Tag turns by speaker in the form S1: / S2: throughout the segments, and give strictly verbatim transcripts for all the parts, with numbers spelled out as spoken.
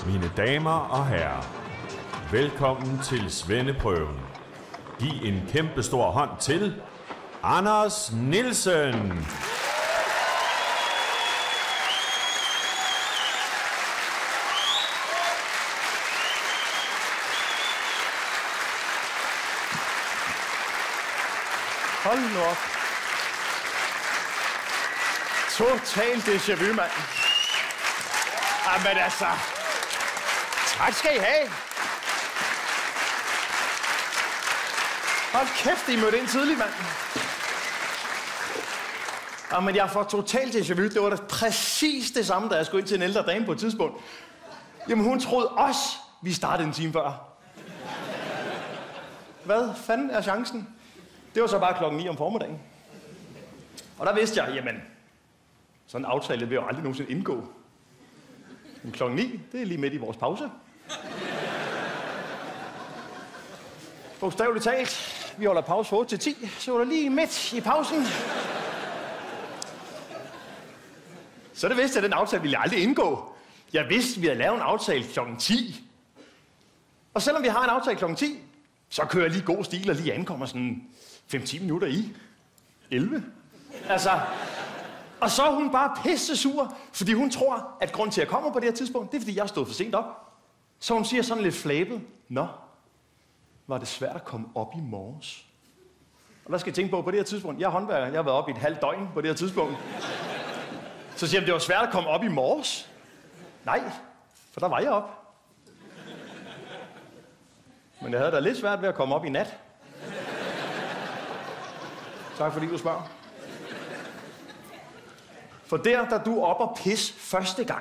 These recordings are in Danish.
S1: Mine damer og herrer, velkommen til svendeprøven. Giv en kæmpe stor hånd til Anders Nielsen.
S2: Hold nu op. Total déjà vu, mand. Jamen altså. Tak skal I have. Hold kæft, I mødte ind tidligt, mand. Jamen, jeg får total déjà vu. Det var da præcis det samme, da jeg skulle ind til en ældre dame på et tidspunkt. Jamen, hun troede også, vi startede en time før. Hvad fanden er chancen? Det var så bare klokken ni om formiddagen. Og der vidste jeg, jamen, sådan en aftale vil jo aldrig nogensinde indgå. Men klokken ni, det er lige midt i vores pause. Bogstaveligt talt, vi holder pause fra otte til ti, så var der lige midt i pausen. Så det vidste jeg, at den aftale ville jeg aldrig indgå. Jeg vidste, at vi havde lavet en aftale klokken ti. Og selvom vi har en aftale klokken ti, så kører jeg lige god stil og lige ankommer sådan fem til ti minutter i. elleve. Altså, og så er hun bare pisse sur, fordi hun tror, at grunden til, at jeg kommer på det her tidspunkt, det er, fordi jeg stod for sent op. Så hun siger sådan lidt flabet, nå, var det svært at komme op i morges. Og hvad skal jeg tænke på på det her tidspunkt? Jeg er håndværker, jeg har været op i et halvt døgn på det her tidspunkt. Så siger jeg, det var svært at komme op i morges. Nej, for der var jeg op. Men jeg havde da lidt svært ved at komme op i nat. Tak fordi du spørger. For der, der du er op og pis første gang.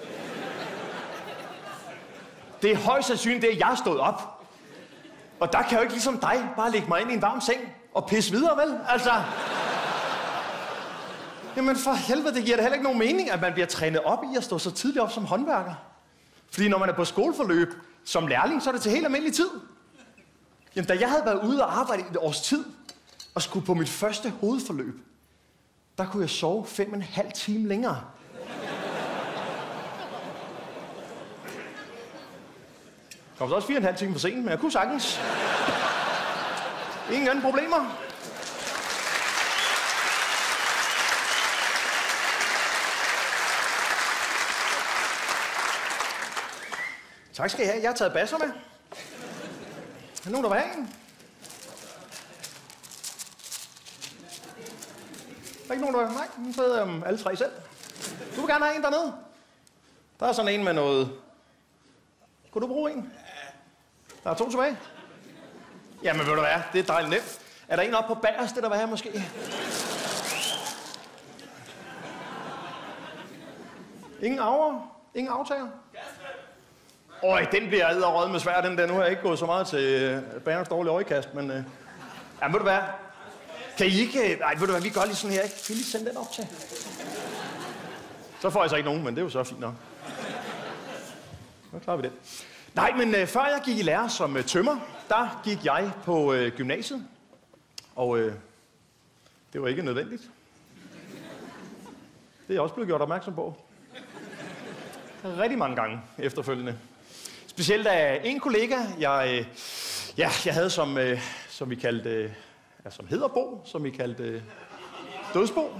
S2: Det er højst sandsynligt, det er jeg stod op. Og der kan jeg jo ikke ligesom dig bare lægge mig ind i en varm seng og pisse videre, vel? Altså... Jamen for helvede, det giver det heller ikke nogen mening, at man bliver trænet op i at stå så tidligt op som håndværker. Fordi når man er på skoleforløb som lærling, så er det til helt almindelig tid. Jamen da jeg havde været ude og arbejde i et års tid, og skulle på mit første hovedforløb, der kunne jeg sove fem og en halv time længere. Kom så også fire og en halv time for sent, men jeg kunne sagtens. Ingen anden problemer. Tak skal I have. Jeg har taget basser med. Er der nogen, der vil have en? Der er ikke nogen, der vil have? Nej, nu sidder jeg um, alle tre selv. Du vil gerne have en dernede. Der er sådan en med noget... Kunne du bruge en? Der er to tilbage. Jamen, ved du hvad? Det er dejligt nemt. Er der en oppe på bagerste, der vil have måske? Ingen arver? Ingen aftager? Øj, den bliver edderrød med svær, den der. Nu har jeg ikke gået så meget til banernes dårlige øjekast, men... Øh... Ja, ved du hvad? Kan I ikke... Nej, ved du hvad, vi gør lige sådan her, ikke? Kan I lige sende den op til? Så får jeg så ikke nogen, men det er jo så fint nok. Så klarer vi det. Nej, men øh, før jeg gik i lære som øh, tømmer, der gik jeg på øh, gymnasiet. Og øh, det var ikke nødvendigt. Det er jeg også blevet gjort opmærksom på. Rigtig mange gange efterfølgende. Specielt af en kollega, jeg, øh, ja, jeg havde som, øh, som vi kaldte, øh, ja, som hedder Bo, som vi kaldte øh, Dødsbo.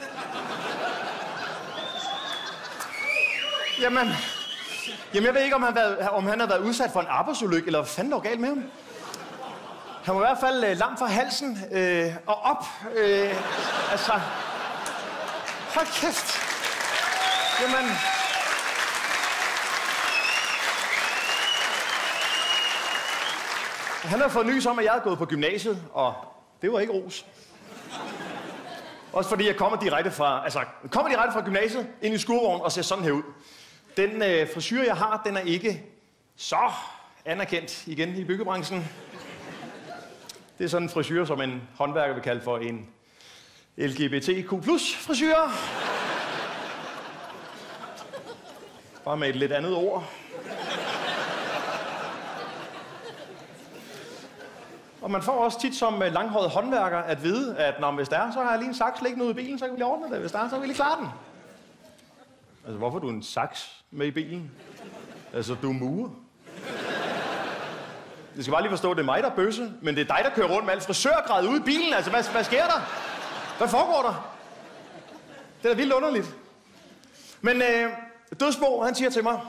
S2: Jamen, jamen, jeg ved ikke, om han, været, om han har været udsat for en arbejdsulykke, eller hvad fanden der var galt med ham. Han var i hvert fald øh, lam fra halsen øh, og op. Øh, altså, hold kæft. Jamen... Han har fået nys om, at jeg havde gået på gymnasiet, og det var ikke ros. Også fordi jeg kommer direkte fra, altså, kommer direkte fra gymnasiet ind i skurvognen og ser sådan her ud. Den øh, frisyr, jeg har, den er ikke så anerkendt igen i byggebranchen. Det er sådan en frisyr, som en håndværker vil kalde for en L G B T Q plus frisyr. Bare med et lidt andet ord. Og man får også tit som langhåret håndværker at vide, at når hvis der er, så har jeg lige en saks liggende ude i bilen, så kan vi lige ordne det. Hvis der er, så kan vi lige klare den. Altså, hvorfor har du en saks med i bilen? Altså, du er murer. Jeg skal bare lige forstå, at det er mig, der er bøsse, men det er dig, der kører rundt med alt frisørgræd ude i bilen. Altså, hvad, hvad sker der? Hvad foregår der? Det er da vildt underligt. Men øh, Dødsbo, han siger til mig...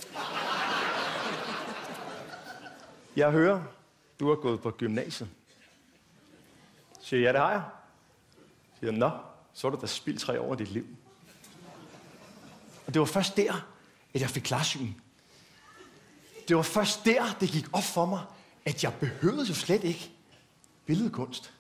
S2: Jeg hører, du har gået på gymnasiet. Så siger jeg, ja, det har jeg. Så siger jeg, nå, så har du da spildt tre år af dit liv. Og det var først der, at jeg fik klarsyn. Det var først der, det gik op for mig, at jeg behøvede jo slet ikke billedkunst.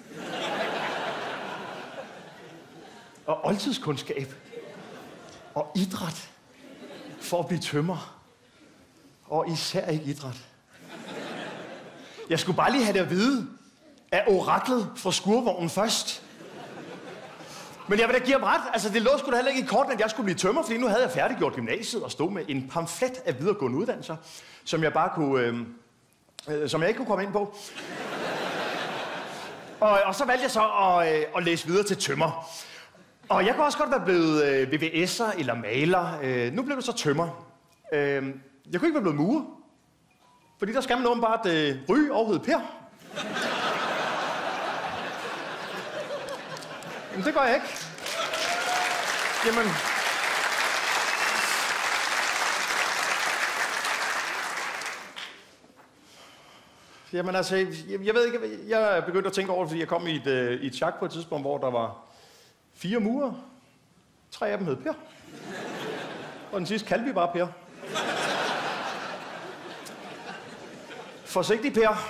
S2: Og oldtidskundskab. Og idræt. For at blive tømrer. Og især ikke idræt. Jeg skulle bare lige have det at vide af oraklet fra skurvognen først. Men jeg vil da give ham ret. Altså, det lå sgu da heller ikke i korten, at jeg skulle blive tømrer, fordi nu havde jeg færdiggjort gymnasiet og stod med en pamflet af videregående uddannelser, som jeg bare kunne... Øh, øh, som jeg ikke kunne komme ind på. og, og så valgte jeg så at, øh, at læse videre til tømrer. Og jeg kunne også godt være blevet øh, V V S'er eller maler. Øh, nu blev det så tømrer. Øh, jeg kunne ikke være blevet murer. Fordi der skal man åbenbart øh, ryge og hedde Per. Men det gør jeg ikke. Jamen... Jamen altså, jeg, jeg ved ikke, jeg begyndte at tænke over det, fordi jeg kom i et, øh, i et chak på et tidspunkt, hvor der var fire murer. Tre af dem hed Per. Og den sidste kaldte vi bare Per. Forsigtig, Per.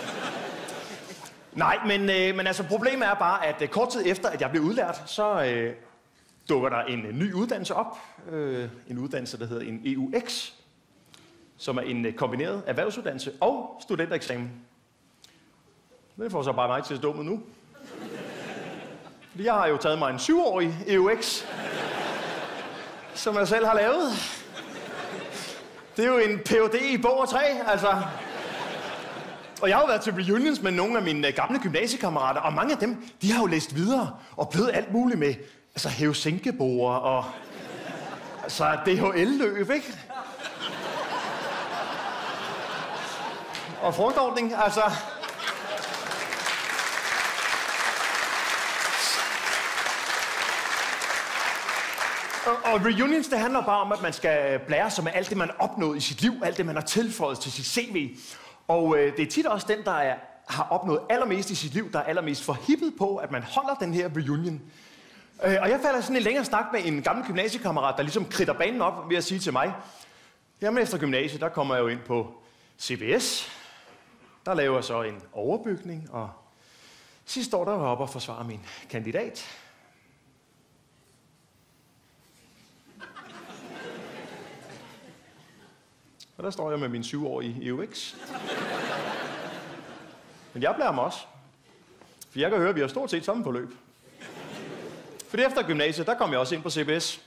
S2: Nej, men, øh, men altså problemet er bare, at øh, kort tid efter, at jeg blev udlært, så øh, dukker der en øh, ny uddannelse op. Øh, en uddannelse, der hedder en E U X, som er en øh, kombineret erhvervsuddannelse og studentereksamen. Det får så bare mig til at stå med nu. Fordi jeg har jo taget mig en syvårig E U X, som jeg selv har lavet. Det er jo en P H D i bog og træ, altså... Og jeg har jo været til reunions med nogle af mine gamle gymnasiekammerater, og mange af dem, de har jo læst videre og blevet alt muligt med, altså hæve-sænkeborer og altså D H L-løb, ikke? Og frugtordning, altså... Og, og reunions, det handler bare om, at man skal blære sig med alt det, man har opnået i sit liv, alt det, man har tilføjet til sit C V. Og øh, det er tit også den, der er, har opnået allermest i sit liv, der er allermest forhippet på, at man holder den her reunion. Øh, og jeg falder sådan en længere snak med en gammel gymnasiekammerat, der ligesom kridter banen op ved at sige til mig, jamen efter gymnasiet, der kommer jeg jo ind på C B S. Der laver jeg så en overbygning, og sidste år, der var jeg oppe og forsvare min kandidat. Og der står jeg med min syvårige E U X. Men jeg blærer mig også. For jeg kan høre, at vi har stort set samme forløb. For efter gymnasiet, der kom jeg også ind på C B S.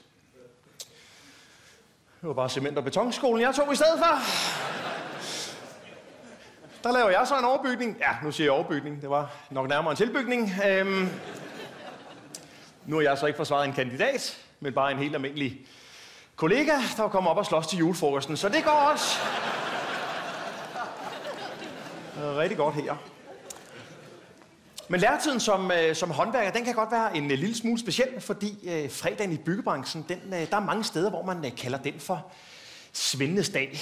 S2: Det var bare cement- og betonskolen, jeg tog i stedet for. Der laver jeg så en overbygning. Ja, nu siger jeg overbygning. Det var nok nærmere en tilbygning. Øhm, nu har jeg så ikke forsvaret en kandidat, men bare en helt almindelig kollega, der kommer op og slås til julefrokosten. Så det går også rigtig godt her. Men læretiden som, øh, som håndværker, den kan godt være en øh, lille smule speciel, fordi øh, fredagen i byggebranchen, den, øh, der er mange steder, hvor man øh, kalder den for Svendes dag.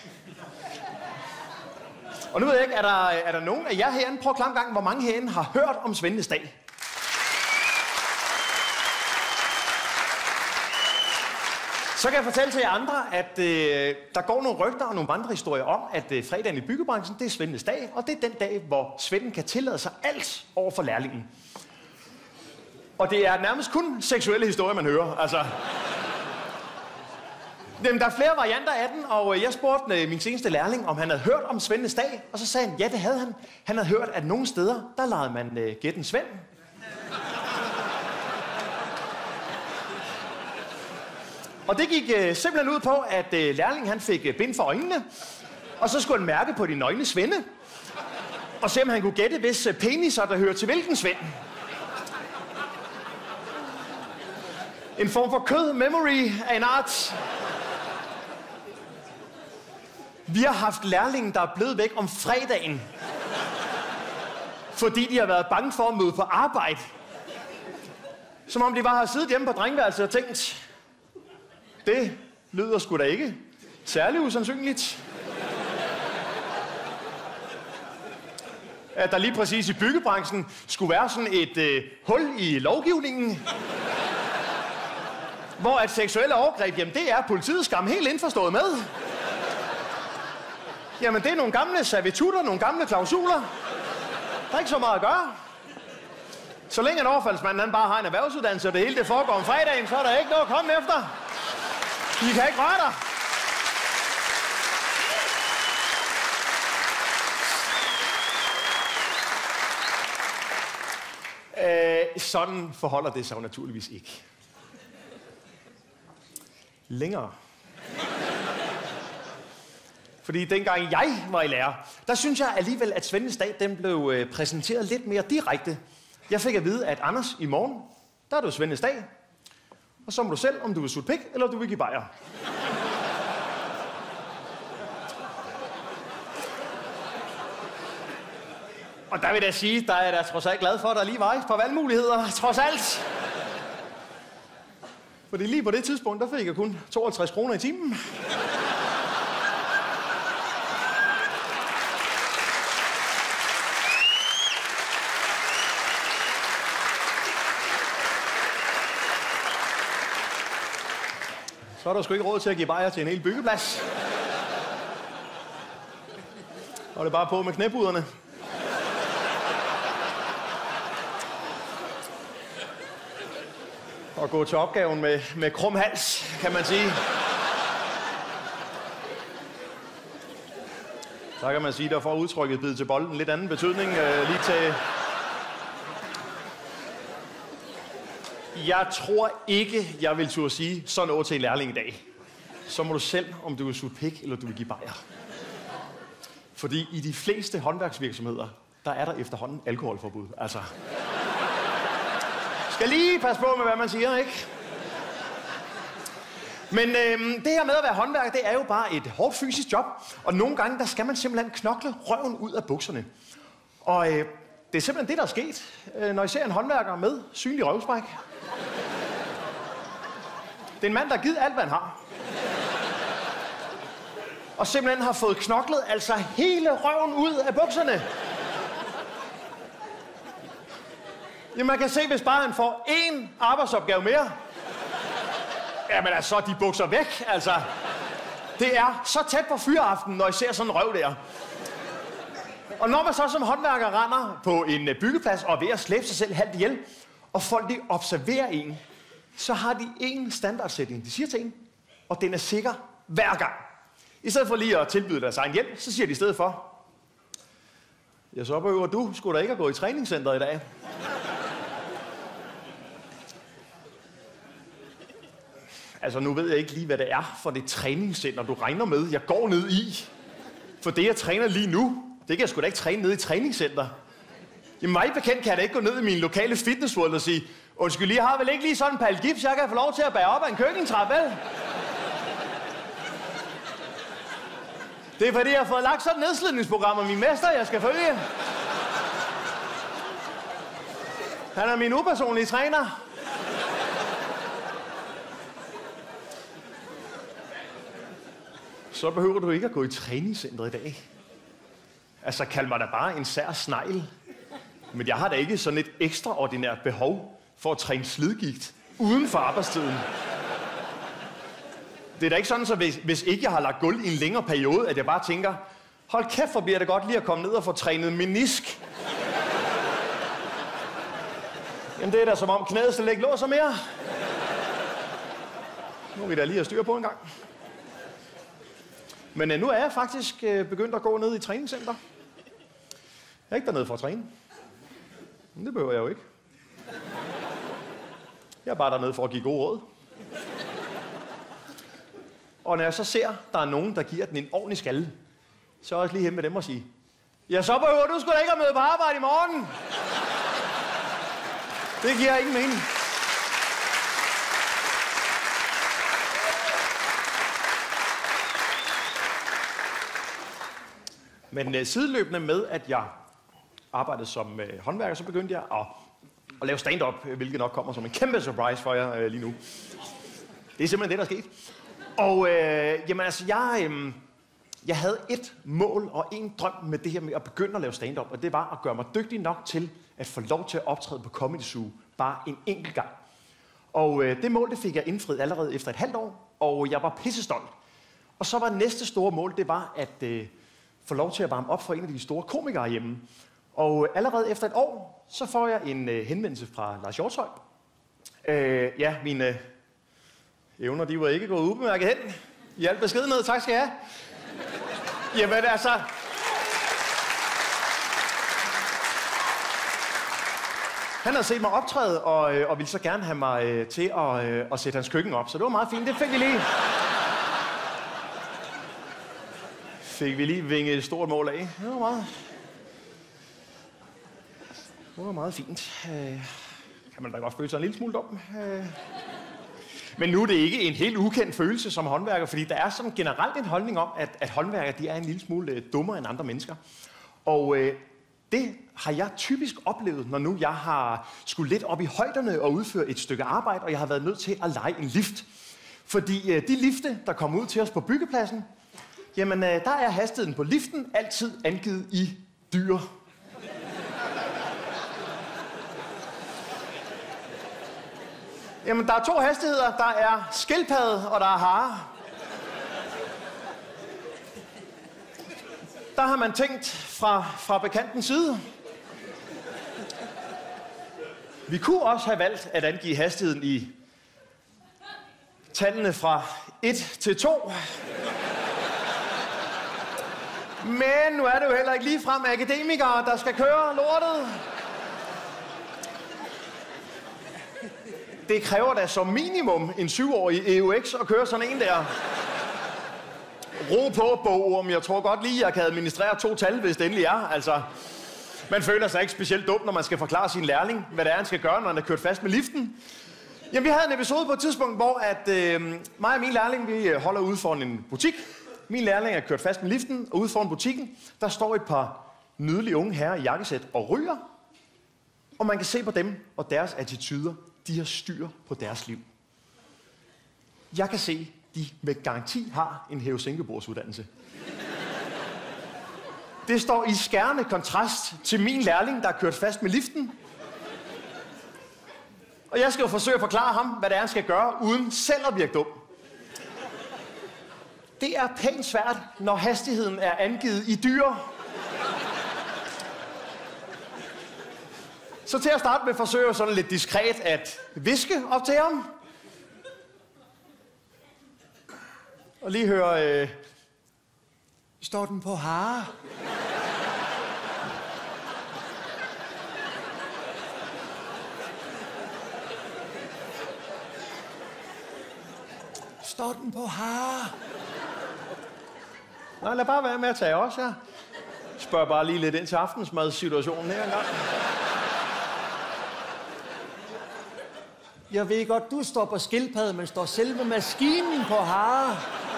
S2: Og nu ved jeg ikke, er der, er der nogen af jer herinde, prøv at klare en gang, hvor mange herinde har hørt om Svendes dag? Så kan jeg fortælle til jer andre, at øh, der går nogle rygter og nogle vandrehistorier om, at øh, fredagen i byggebranchen, det er Svendes dag, og det er den dag, hvor svenden kan tillade sig alt over for lærlingen. Og det er nærmest kun seksuelle historier, man hører. Altså. Jamen, der er flere varianter af den, og øh, jeg spurgte øh, min seneste lærling, om han havde hørt om Svendes dag, og så sagde han, ja, det havde han. Han havde hørt, at nogle steder, der legede man øh, gæt en svend. Og det gik øh, simpelthen ud på, at øh, lærlingen han fik øh, bind for øjnene, og så skulle han mærke på de nøgne svende, og se om han kunne gætte, hvis øh, peniser, der hører til hvilken svend. En form for kød-memory af en art. Vi har haft lærlinge, der er blevet væk om fredagen, fordi de har været bange for at møde på arbejde. Som om de bare har siddet hjemme på drengeværelset og tænkt, det lyder sgu da ikke særlig usandsynligt. At der lige præcis i byggebranchen skulle være sådan et øh, hul i lovgivningen, hvor at seksuelle overgreb, jamen det er politiets skam helt indforstået med. Jamen det er nogle gamle servitutter, nogle gamle klausuler. Der er ikke så meget at gøre. Så længe en overfaldsmand han bare har en erhvervsuddannelse, og det hele det foregår om fredagen, så er der ikke noget at komme efter. I kan ikke røre dig. Øh, sådan forholder det sig jo naturligvis ikke. Længere. Fordi dengang jeg var i lærer, der synes jeg alligevel, at Svendes dag den blev øh, præsenteret lidt mere direkte. Jeg fik at vide, at Anders, i morgen, der er det jo Svendes dag. Og så må du selv, om du vil sutte pik, eller du vil give bajer. Og der vil jeg sige, der er jeg da trods alt glad for, at der lige var på valgmuligheder, trods alt. Fordi lige på det tidspunkt, der fik jeg kun tooghalvtreds kroner i timen. Så er der sgu ikke råd til at give bajer til en hel byggeplads. Og det er bare på med knæpuderne. Og gå til opgaven med, med krum hals, kan man sige. Så kan man sige, der får udtrykket bid til bolden lidt anden betydning. Øh, lige til... Jeg tror ikke, jeg vil turde sige sådan noget til en lærling i dag. Så må du selv, om du vil sutte pik, eller du vil give bajer. Fordi i de fleste håndværksvirksomheder, der er der efterhånden alkoholforbud. Altså... Skal lige passe på med, hvad man siger, ikke? Men øhm, det her med at være håndværker, det er jo bare et hårdt fysisk job. Og nogle gange, der skal man simpelthen knokle røven ud af bukserne. Og øh, det er simpelthen det, der er sket, øh, når I ser en håndværker med synlig røvspræk. Det er en mand, der har givet alt, hvad han har. Og simpelthen har fået knoklet altså hele røven ud af bukserne. Jamen, man kan se, hvis bare han får én arbejdsopgave mere. Jamen, altså, så er de bukser væk, altså. Det er så tæt på fyreaften, når I ser sådan en røv der. Og når man så som håndværker render på en byggeplads og er ved at slæbe sig selv halvt ihjel, og folk de observerer en, så har de en standardsætning, de siger til en, og den er sikker hver gang. I stedet for lige at tilbyde deres egen hjælp, så siger de i stedet for, ja, så behøver du skulle da ikke at gå i træningscenteret i dag. Altså, nu ved jeg ikke lige, hvad det er for det træningscenter, du regner med, jeg går ned i. For det, jeg træner lige nu, det kan jeg sgu da ikke træne ned i træningscenter. Jamen, mig bekendt kan jeg da ikke gå ned i min lokale fitnessworld og sige, undskyld, lige, jeg har vel ikke lige sådan en pal gips, jeg kan få lov til at bære op ad en køkkentrappe, vel? Det er fordi, jeg har fået lagt sådan et nedslidningsprogram af min mester, jeg skal følge. Han er min upersonlige træner. Så behøver du ikke at gå i træningscenteret i dag. Altså, kald mig da bare en sær snegl. Men jeg har da ikke sådan et ekstraordinært behov for at træne slidgigt uden for arbejdstiden. Det er da ikke sådan, så hvis, hvis ikke jeg har lagt gulv i en længere periode, at jeg bare tænker, hold kæft, hvor bliver det godt lige at komme ned og få trænet menisk. Jamen, det er da som om knæet slet ikke låser mere. Nu er vi da lige at styre på en gang. Men øh, nu er jeg faktisk øh, begyndt at gå ned i træningscenter. Jeg er ikke dernede for at træne. Men det behøver jeg jo ikke. Jeg er bare dernede for at give gode råd. Og når jeg så ser, der er nogen, der giver den en ordentlig skalle, så er jeg også lige hjemme med dem og sige, ja, så behøver du sgu da ikke at møde på arbejde i morgen. Det giver ingen mening. Men øh, sideløbende med, at jeg arbejdede som øh, håndværker, så begyndte jeg at, at lave stand-up, hvilket nok kommer som en kæmpe surprise for jer øh, lige nu. Det er simpelthen det, der er sket. Og øh, jamen altså, jeg, øh, jeg havde et mål og en drøm med det her med at begynde at lave stand-up, og det var at gøre mig dygtig nok til at få lov til at optræde på Comedy Zoo bare en enkelt gang. Og øh, det mål, det fik jeg indfriet allerede efter et halvt år, og jeg var pissestolt. Og så var næste store mål, det var at øh, få lov til at varme op for en af de store komikere hjemme. Og øh, allerede efter et år, så får jeg en øh, henvendelse fra Lars Hjortshøj. Øh, ja, mine øh, evner, de var ikke gået ubemærket hen. I al beskedenhed, tak skal jeg have. Jamen altså... Han havde set mig optræde, og, øh, og ville så gerne have mig øh, til at, øh, at sætte hans køkken op. Så det var meget fint. Det fik vi lige. Fik vi lige vinget et stort mål af. Det var meget... Det var meget fint. Øh, kan man da godt føle sig en lille smule dum. Øh. Men nu er det ikke en helt ukendt følelse som håndværker, fordi der er sådan generelt en holdning om, at, at håndværkere de er en lille smule øh, dummere end andre mennesker. Og øh, det har jeg typisk oplevet, når nu jeg har skulle lidt op i højderne og udføre et stykke arbejde, og jeg har været nødt til at leje en lift. Fordi øh, de lifte, der kommer ud til os på byggepladsen, jamen øh, der er hastigheden på liften altid angivet i dyr. Jamen, der er to hastigheder. Der er skildpadde, og der er hare. Der har man tænkt fra, fra bekantens side. Vi kunne også have valgt at angive hastigheden i tallene fra et til to. Men nu er det jo heller ikke ligefrem akademikere, der skal køre lortet. Det kræver da som minimum en syvårig E U X at køre sådan en der. Ro på, bogorm. Jeg tror godt lige, jeg kan administrere to tal, hvis det endelig er. Altså, man føler sig ikke specielt dum, når man skal forklare sin lærling, hvad det er, han skal gøre, når han er kørt fast med liften. Jamen, vi havde en episode på et tidspunkt, hvor at, øh, mig og min lærling, vi holder ude foran en butik. Min lærling er kørt fast med liften, og ude foran butikken, der står et par nydelige unge herrer i jakkesæt og ryger. Og man kan se på dem og deres attityder. De har styr på deres liv. Jeg kan se, de med garanti har en hæve-sænkebords-uddannelse. Det står i skærende kontrast til min lærling, der er kørt fast med liften. Og jeg skal jo forsøge at forklare ham, hvad det er, han skal gøre, uden selv at virke dum. Det er pænt svært, når hastigheden er angivet i dyr. Så til at starte med forsøger jeg sådan lidt diskret at viske op til ham. Og lige høre... Øh, står den på hare? Står den på hare? Nej, lad bare være med at tage os, ja. Spørg bare lige lidt ind til aftensmadssituationen her engang. Jeg ved godt, du står på skildpadde, men står selve maskinen på hare.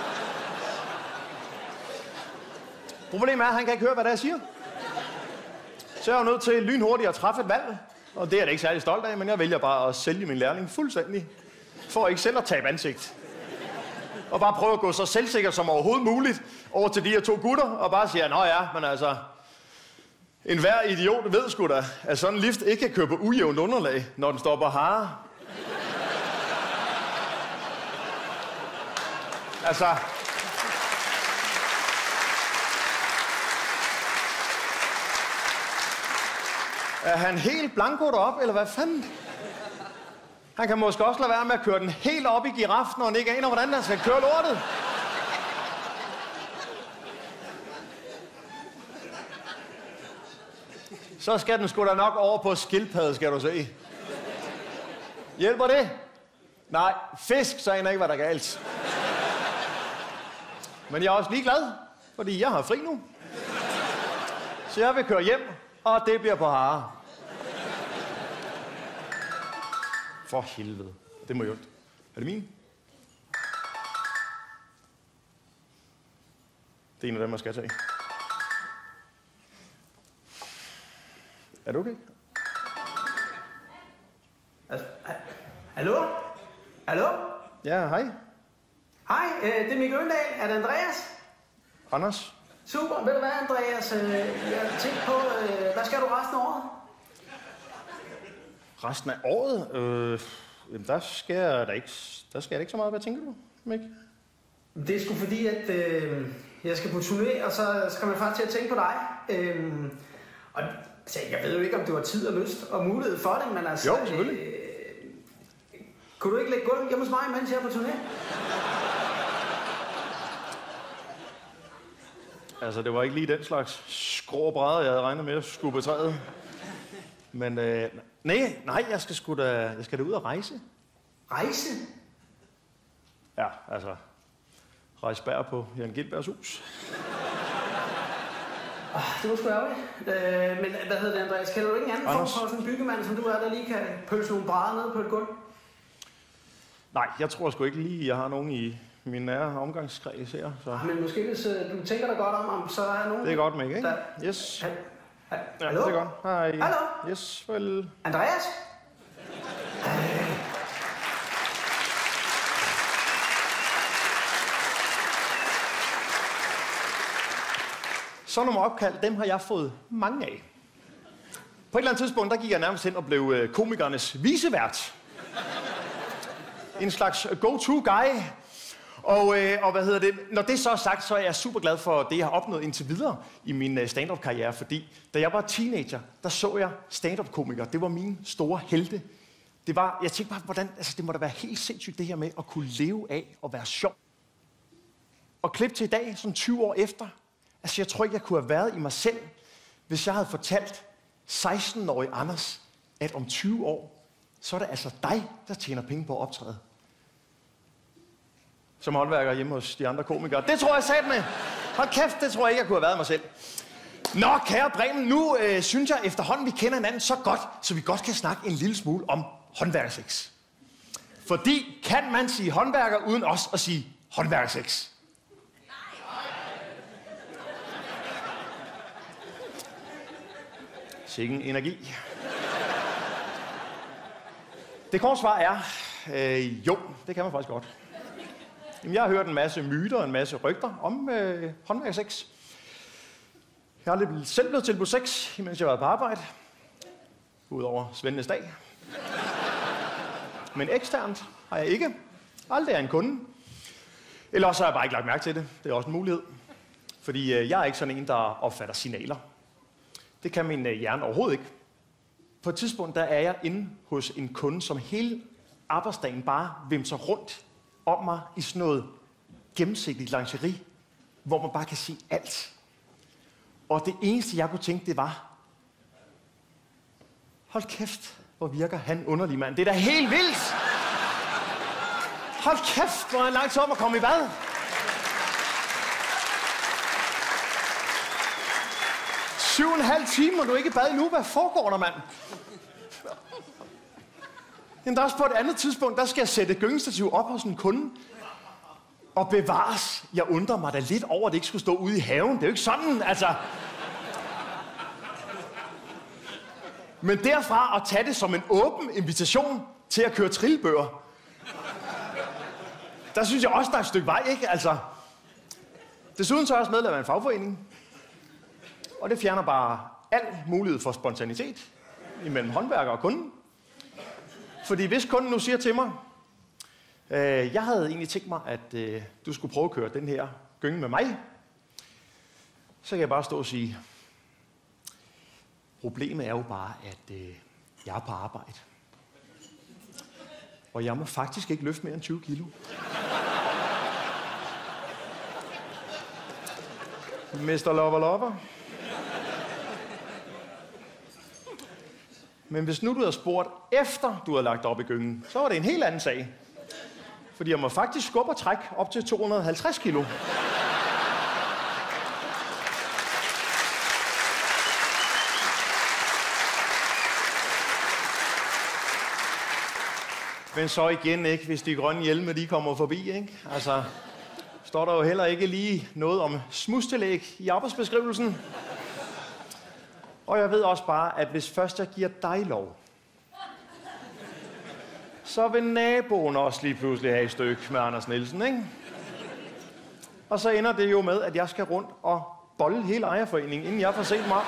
S2: Problemet er, at han kan ikke høre, hvad det er, jeg siger. Så jeg er jo nødt til lynhurtigt at træffe et valg. Og det er jeg da ikke særlig stolt af, men jeg vælger bare at sælge min lærling fuldstændig. For ikke selv at tabe ansigt. Og bare prøve at gå så selvsikker som overhovedet muligt over til de her to gutter. Og bare sige, nå ja, men altså... enhver idiot ved sgu da, at sådan en lift ikke kan køre på ujævnt underlag, når den står på hare. Altså... Er han helt blanko derop, eller hvad fanden? Han kan måske også lade være med at køre den helt op i giraffen, når han ikke aner, hvordan han skal køre lortet. Så skal den sgu da nok over på skildpadde, skal du se. Hjælper det? Nej, fisk, så aner ikke, hvad der er galt. Men jeg er også ligeglad, fordi jeg har fri nu. Så jeg vil køre hjem, og det bliver på hare. For helvede. Det må jeg ikke. Er det min? Det er en af dem, jeg skal tage. Er du okay?
S3: Altså, hallo? Hallo?
S2: Ja, hej.
S3: Hej, øh, det er Mikkel Øndal. Er det Andreas?
S2: Anders?
S3: Super. Ved du hvad, Andreas? Øh, jeg tænkte på, øh, hvad skal du resten af året?
S2: Resten af året? Øh, jamen, der skal jeg da ikke, der skal jeg da ikke så meget. Hvad tænker du, Mikkel?
S3: Det er sgu fordi, at øh, jeg skal på turné, og så skal man faktisk til at tænke på dig. Øh, og altså, jeg ved jo ikke, om du har tid og lyst og mulighed for det, men altså...
S2: Jo, selvfølgelig. Øh,
S3: kunne du ikke lægge gulvet hjemme hos mig, mens jeg er på turné?
S2: Altså, det var ikke lige den slags skrå brædder, jeg havde regnet med at skubbe træet. Men øh, nej, nej, jeg skal sgu da, jeg skal da ud og rejse.
S3: Rejse?
S2: Ja, altså, rejse bær på Jan Gilbergs hus.
S3: Oh, det var sgu ærgerligt. Øh, men hvad hedder det, Andreas? Kender du ikke en anden
S2: Anders.
S3: form for sådan en byggemand, som du er, der lige kan pølse nogle brædder ned på et gulv?
S2: Nej, jeg tror sgu ikke lige, jeg har nogen i min nære omgangskreds her. Så.
S3: Men måske hvis uh, du tænker dig godt om, om så er nogen...
S2: Det er godt, Mikkel, ikke?
S3: Der...
S2: Yes.
S3: Ha... Ha...
S2: Ja,
S3: Hallo?
S2: det er godt. Hej.
S3: Hallo?
S2: Yes, vel.
S3: Andreas?
S2: Sådan nogle opkald, dem har jeg fået mange af. På et eller andet tidspunkt, der gik jeg nærmest hen og blev komikernes visevært. En slags go-to-guy. Og, øh, og hvad hedder det? Når det så er sagt, så er jeg super glad for det, jeg har opnået indtil videre i min stand-up-karriere. Fordi da jeg var teenager, der så jeg stand-up-komikere. Det var mine store helte. Det var, jeg tænkte bare, hvordan, altså det må da være helt sindssygt det her med at kunne leve af og være sjov. Og klip til i dag, sådan tyve år efter. Altså jeg tror ikke, jeg kunne have været i mig selv, hvis jeg havde fortalt seksten-årige Anders, at om tyve år, så er det altså dig, der tjener penge på at optræde. Som håndværker hjemme hos de andre komikere. Det tror jeg sat med. Hold kæft, det tror jeg ikke, jeg kunne have været mig selv. Nå, kære Bremen, nu øh, synes jeg efterhånden, vi kender hinanden så godt, så vi godt kan snakke en lille smule om håndværkersex. Fordi kan man sige håndværker uden også at sige håndværkersex? Sikken energi. Det korte svar er, øh, jo, det kan man faktisk godt. Jamen, jeg har hørt en masse myter og en masse rygter om øh, håndværkersex. Jeg har lidt selv blevet tilbudt sex, mens jeg var på arbejde. Udover Svendes dag. Men eksternt har jeg ikke. Aldrig er en kunde. Eller også har jeg bare ikke lagt mærke til det. Det er også en mulighed. Fordi øh, jeg er ikke sådan en, der opfatter signaler. Det kan min øh, hjerne overhovedet ikke. På et tidspunkt, der er jeg inde hos en kunde, som hele arbejdsdagen bare vimser rundt om mig i sådan noget gennemsigtigt lingerie, hvor man bare kan se alt. Og det eneste, jeg kunne tænke, det var, hold kæft, hvor virker han underlig, mand. Det er da helt vildt! Hold kæft, hvor er han langt om at komme i bad. Syv og en halv time, og du er ikke i bad endnu. Hvad foregår der, mand? Jamen, der er også på et andet tidspunkt, der skal jeg sætte gyngestativ op hos en kunde. Og bevares. Jeg undrer mig da lidt over, at det ikke skulle stå ude i haven. Det er jo ikke sådan, altså. Men derfra at tage det som en åben invitation til at køre trillebøger, der synes jeg også, der er et stykke vej, ikke? Altså. Desuden så er jeg også medlem af en fagforening. Og det fjerner bare al mulighed for spontanitet imellem håndværker og kunden. Fordi hvis kunden nu siger til mig, øh, jeg havde egentlig tænkt mig, at øh, du skulle prøve at køre den her gynge med mig, så kan jeg bare stå og sige, problemet er jo bare, at øh, jeg er på arbejde. Og jeg må faktisk ikke løfte mere end tyve kilo. mister Lover Lover. Men hvis nu du havde spurgt, efter du havde lagt op i gyngen, så var det en helt anden sag. Fordi jeg må faktisk skubbe og trække op til to hundrede og halvtreds kilo. Men så igen ikke, hvis de grønne hjelme, de kommer forbi, ikke? Altså, står der jo heller ikke lige noget om smustillæg i arbejdsbeskrivelsen. Og jeg ved også bare, at hvis først jeg giver dig lov, så vil naboen også lige pludselig have et stykke med Anders Nielsen, ikke? Og så ender det jo med, at jeg skal rundt og bolle hele ejerforeningen, inden jeg får set mig.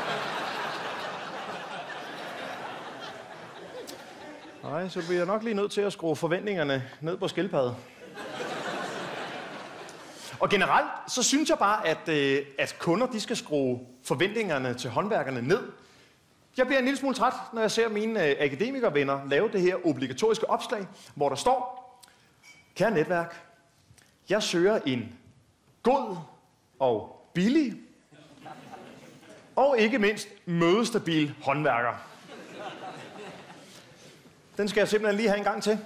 S2: Nej, så bliver jeg nok lige nødt til at skrue forventningerne ned på skildpadde. Og generelt, så synes jeg bare, at, øh, at kunder de skal skrue forventningerne til håndværkerne ned. Jeg bliver en lille smule træt, når jeg ser mine øh, akademikervenner lave det her obligatoriske opslag, hvor der står: kære netværk, jeg søger en god og billig og ikke mindst mødestabil håndværker. Den skal jeg simpelthen lige have en gang til.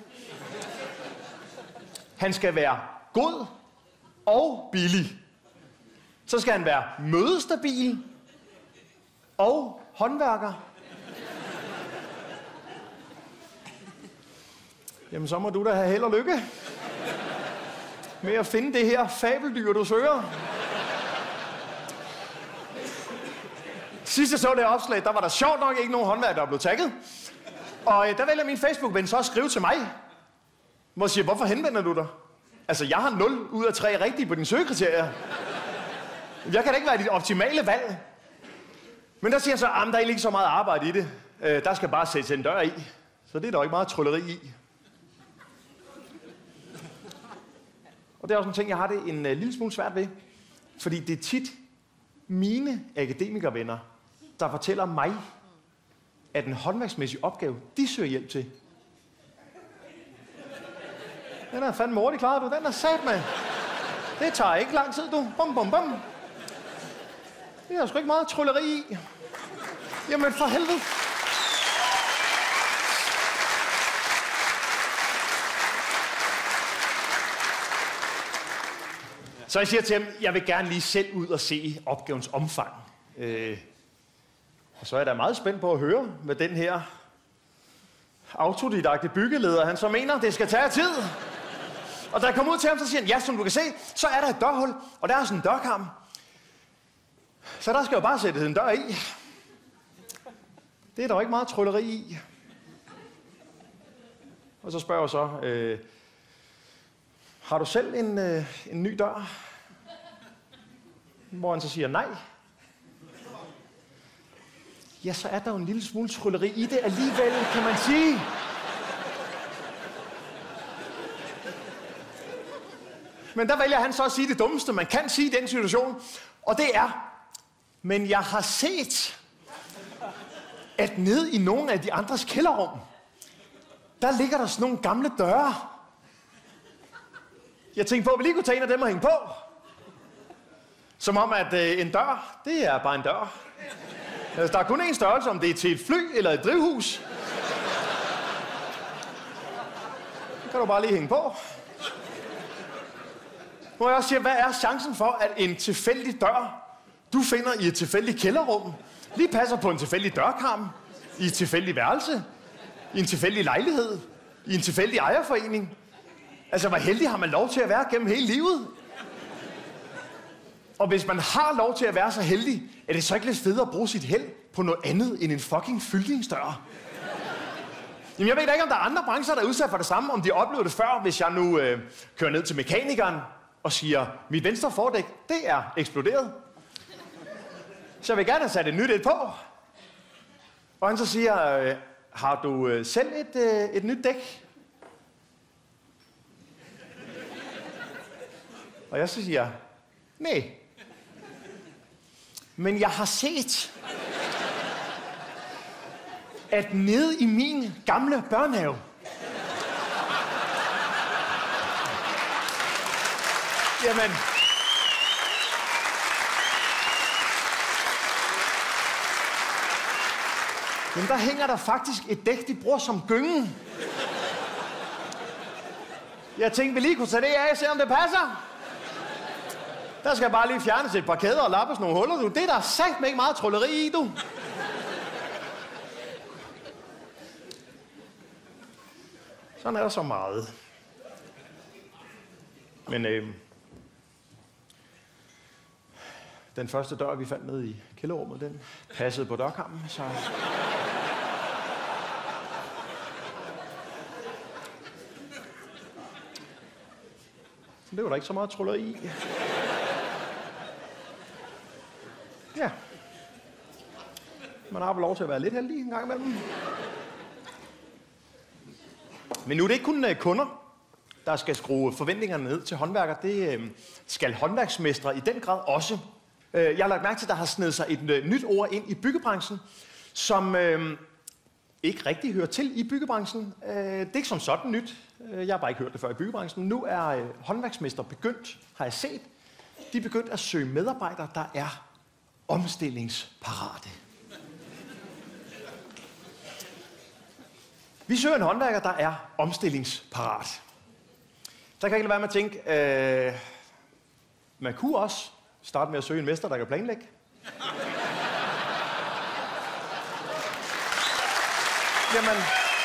S2: Han skal være god og billig. Så skal han være mødestabil og håndværker. Jamen, så må du da have held og lykke med at finde det her fabeldyr, du søger. Sidst jeg så det opslag, der var der sjovt nok ikke nogen håndværker, der blev tagget. Og øh, der vælger min Facebook-ven så at skrive til mig, hvor jeg siger, hvorfor henvender du dig? Altså, jeg har nul ud af tre rigtige på dine søgekriterier. Jeg kan da ikke være dit optimale valg. Men der siger jeg så, at der er egentlig ikke så meget arbejde i det. Øh, der skal bare sættes en dør i. Så det er der jo ikke meget trylleri i. Og det er også en ting, jeg har det en uh, lille smule svært ved. Fordi det er tit mine akademikervenner, der fortæller mig, at en håndværksmæssig opgave, de søger hjælp til. Den er fandme hurtigt klaret, du. Den er sat med. Det tager ikke lang tid, du. Bum, bum, bum. Det er sgu ikke meget trylleri i. Jamen, for helvede. Så jeg siger til ham, jeg vil gerne lige selv ud og se opgavens omfang. Øh, og så er jeg da meget spændt på at høre, hvad den her autodidakte byggeleder, han så mener, det skal tage tid. Og da jeg kommer ud til ham, så siger han, ja, som du kan se, så er der et dørhul, og der er sådan en dørkarm. Så der skal jo bare sættes en dør i. Det er der jo ikke meget trylleri i. Og så spørger jeg så, øh, har du selv en, øh, en ny dør? Hvor han så siger nej. Ja, så er der jo en lille smule trylleri i det alligevel, kan man sige. Men der vælger han så at sige det dummeste, man kan sige i den situation. Og det er, men jeg har set, at nede i nogle af de andres kælderrum, der ligger der sådan nogle gamle døre. Jeg tænkte på, at vi lige kunne tage en af dem og hænge på. Som om, at øh, en dør, det er bare en dør. Altså, der er kun én størrelse, om det er til et fly eller et drivhus. Det kan du bare lige hænge på. Hvor jeg også siger, hvad er chancen for, at en tilfældig dør, du finder i et tilfældigt kælderrum, lige passer på en tilfældig dørkarm, i et tilfældigt værelse, i en tilfældig lejlighed, i en tilfældig ejerforening? Altså, hvor heldig har man lov til at være gennem hele livet? Og hvis man har lov til at være så heldig, er det så ikke lidt federe at bruge sit held på noget andet end en fucking fyldningsdør? Jamen, jeg ved ikke, om der er andre brancher, der er udsat for det samme, om de oplevede det før, hvis jeg nu øh, kører ned til mekanikeren og siger, mit venstre fordæk, det er eksploderet. Så jeg vil gerne have sat et nyt et på. Og han så siger, øh, har du øh, selv et, øh, et nyt dæk? Og jeg så siger, nej. Men jeg har set, at nede i min gamle børnehave, jamen, men der hænger der faktisk et dæk, de bruger som gynge. Jeg tænkte, vi lige kunne tage det af og se, om det passer. Der skal bare lige fjernes et par kæder og lappes nogle huller, du. Det er der sagt med ikke meget trylleri i, du. Sådan er der så meget. Men øh, Den første dør, vi fandt ned i kælderrummet, den passede på dørkammen, så... Det var der ikke så meget trulleri i. Ja. Man har vel lov til at være lidt heldig en gang imellem. Men nu er det ikke kun kunder, der skal skrue forventningerne ned til håndværker. Det skal håndværksmestre i den grad også. Jeg har lagt mærke til, at der har snedet sig et nyt ord ind i byggebranchen, som øh, ikke rigtig hører til i byggebranchen. Det er ikke som sådan nyt. Jeg har bare ikke hørt det før i byggebranchen. Nu er øh, håndværksmestre begyndt, har jeg set, de er begyndt at søge medarbejdere, der er omstillingsparate. Vi søger en håndværker, der er omstillingsparat. Der kan ikke lade være med at tænke, øh, man kunne også starte med at søge en mester, der kan planlægge. Jamen...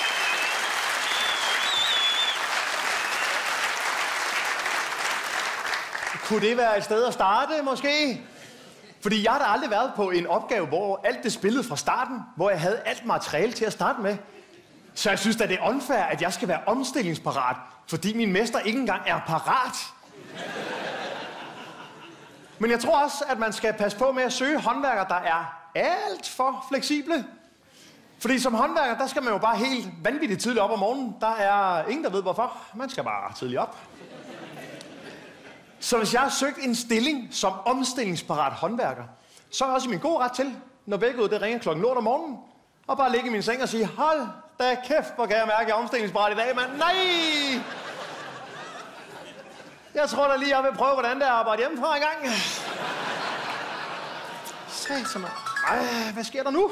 S2: Kunne det være et sted at starte, måske? Fordi jeg har da aldrig været på en opgave, hvor alt det spillede fra starten, hvor jeg havde alt materiale til at starte med. Så jeg synes da, det er unfair, at jeg skal være omstillingsparat, fordi min mester ikke engang er parat. Men jeg tror også, at man skal passe på med at søge håndværkere, der er alt for fleksible. Fordi som håndværker, der skal man jo bare helt vanvittigt tidligt op om morgenen. Der er ingen, der ved hvorfor. Man skal bare tidligt op. Så hvis jeg har søgt en stilling som omstillingsparat håndværker, så er jeg også i min gode ret til, når vækkeuddet det ringer klokken otte om morgenen, og bare ligge i min seng og sige, hold da kæft, hvor kan jeg mærke, at jeg er omstillingsparat i dag, mand. Nej! Jeg tror da lige, jeg vil prøve, hvordan det er at arbejde hjemmefra en gang. Satan, mand. Ej, hvad sker der nu?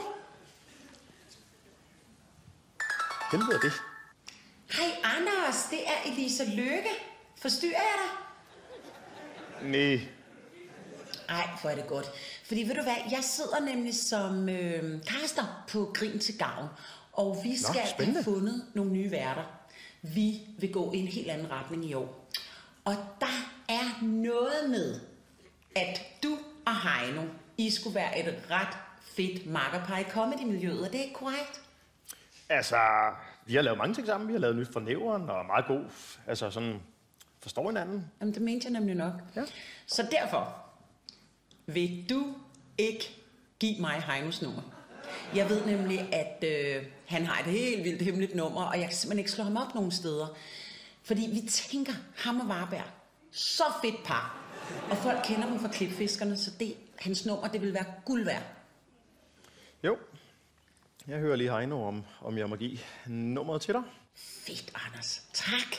S2: Helvede er det.
S4: Hej Anders, det er Elisa Lykke. Forstyrrer jeg dig?
S2: Nej.
S4: Ej, hvor er det godt. Fordi ved du hvad, jeg sidder nemlig som øh, caster på Grin til Gavn. Og vi skal Nå, have fundet nogle nye værter. Vi vil gå i en helt anden retning i år. Og der er noget med, at du og Heino, I skulle være et ret fedt makkerpar i comedy-miljøet. Er det ikke korrekt?
S2: Altså, vi har lavet mange ting sammen. Vi har lavet nyt for nævren og meget god, altså sådan, forstår hinanden.
S4: Jamen, det mente jeg nemlig nok. Ja. Så derfor vil du ikke give mig Heinos nummer. Jeg ved nemlig, at øh, han har et helt vildt hemmeligt nummer, og jeg kan simpelthen ikke slå ham op nogen steder. Fordi vi tænker, ham og Varberg, så fedt par. Og folk kender dem fra Klipfiskerne, så det, hans nummer, det vil være guld værd.
S2: Jo. Jeg hører lige Heino om, om jeg må give nummeret til dig.
S4: Fedt, Anders. Tak.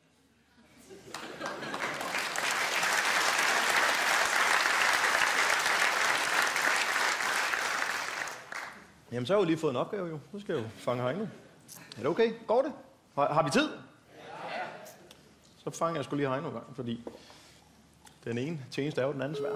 S2: Jamen, så har jeg jo lige fået en opgave, jo. Nu skal jeg jo fange Heino. Er det okay? Går det? Har, har vi tid? Ja. Så fanger jeg sgu lige Heino en gang, fordi den ene tjeneste er jo den anden svær.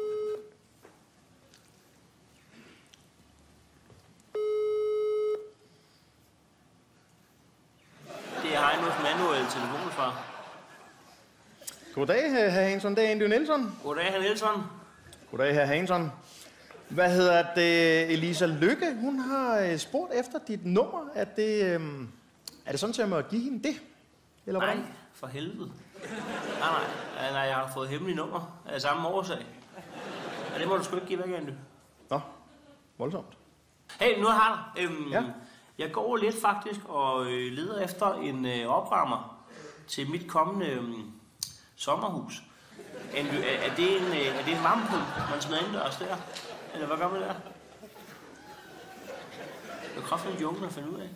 S5: Det er Heinos manuelle telefonsvar.
S2: Goddag, hr. Hansson. Det er Andy Nielsen.
S5: Goddag, hr. Nielsen.
S2: Goddag, hr. Hansson. Hvad hedder det? Elisa Lykke, hun har spurgt efter dit nummer. Er det, øhm, er det sådan, at jeg må give hende det? Eller
S5: nej,
S2: hvordan?
S5: for helvede. Nej, nej. Nej, jeg har fået hemmelige nummer af samme årsag. Ja, det må du sgu ikke give væk, Andy.
S2: Nå, voldsomt.
S5: Hey, nu har jeg øhm,
S2: ja.
S5: Jeg går lidt faktisk og øh, leder efter en øh, oprammer til mit kommende øh, sommerhus. Andy, er, er det en, øh, er det en varmepumpe, man smider indendørs der? Eller hvad gør man der? Det er kraftigt jungle at finde ud af.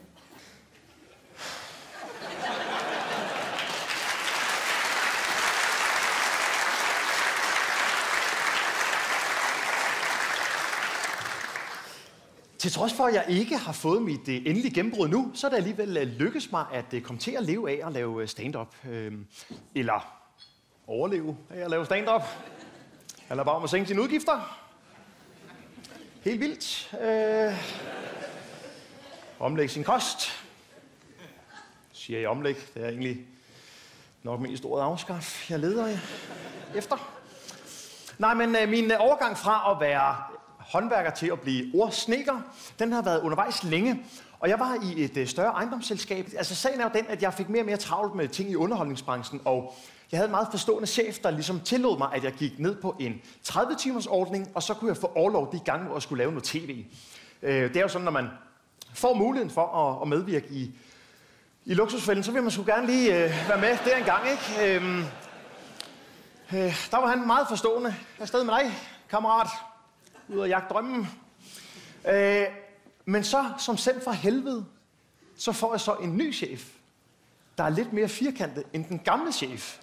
S2: Til trods for, at jeg ikke har fået mit uh, endelige gennembrud nu, så er det alligevel uh, lykkes mig at uh, komme til at leve af at lave uh, stand-up. Uh, eller overleve af at lave stand-up. Eller bare om at sænke sine udgifter. Helt vildt. Uh, omlægge sin kost. Siger jeg omlæg. Det er egentlig nok mest ordet afskaf, jeg leder efter. Nej, men øh, min overgang fra at være håndværker til at blive ordsneker, den har været undervejs længe. Og jeg var i et øh, større ejendomsselskab. Altså sagen er jo den, at jeg fik mere og mere travlt med ting i underholdningsbranchen, og jeg havde en meget forstående chef, der ligesom tillod mig, at jeg gik ned på en tredive timers ordning, og så kunne jeg få overlov de gange, hvor jeg skulle lave noget tv. Øh, det er jo sådan, når man får muligheden for at, at medvirke i, i luksusfælden, så vil man sgu gerne lige øh, være med der en gang, ikke? Øh, øh, der var han meget forstående. Afsted med dig, kammerat. Ud og jagte drømmen. Øh, men så, som sendt fra helvede, så får jeg så en ny chef, der er lidt mere firkantet end den gamle chef.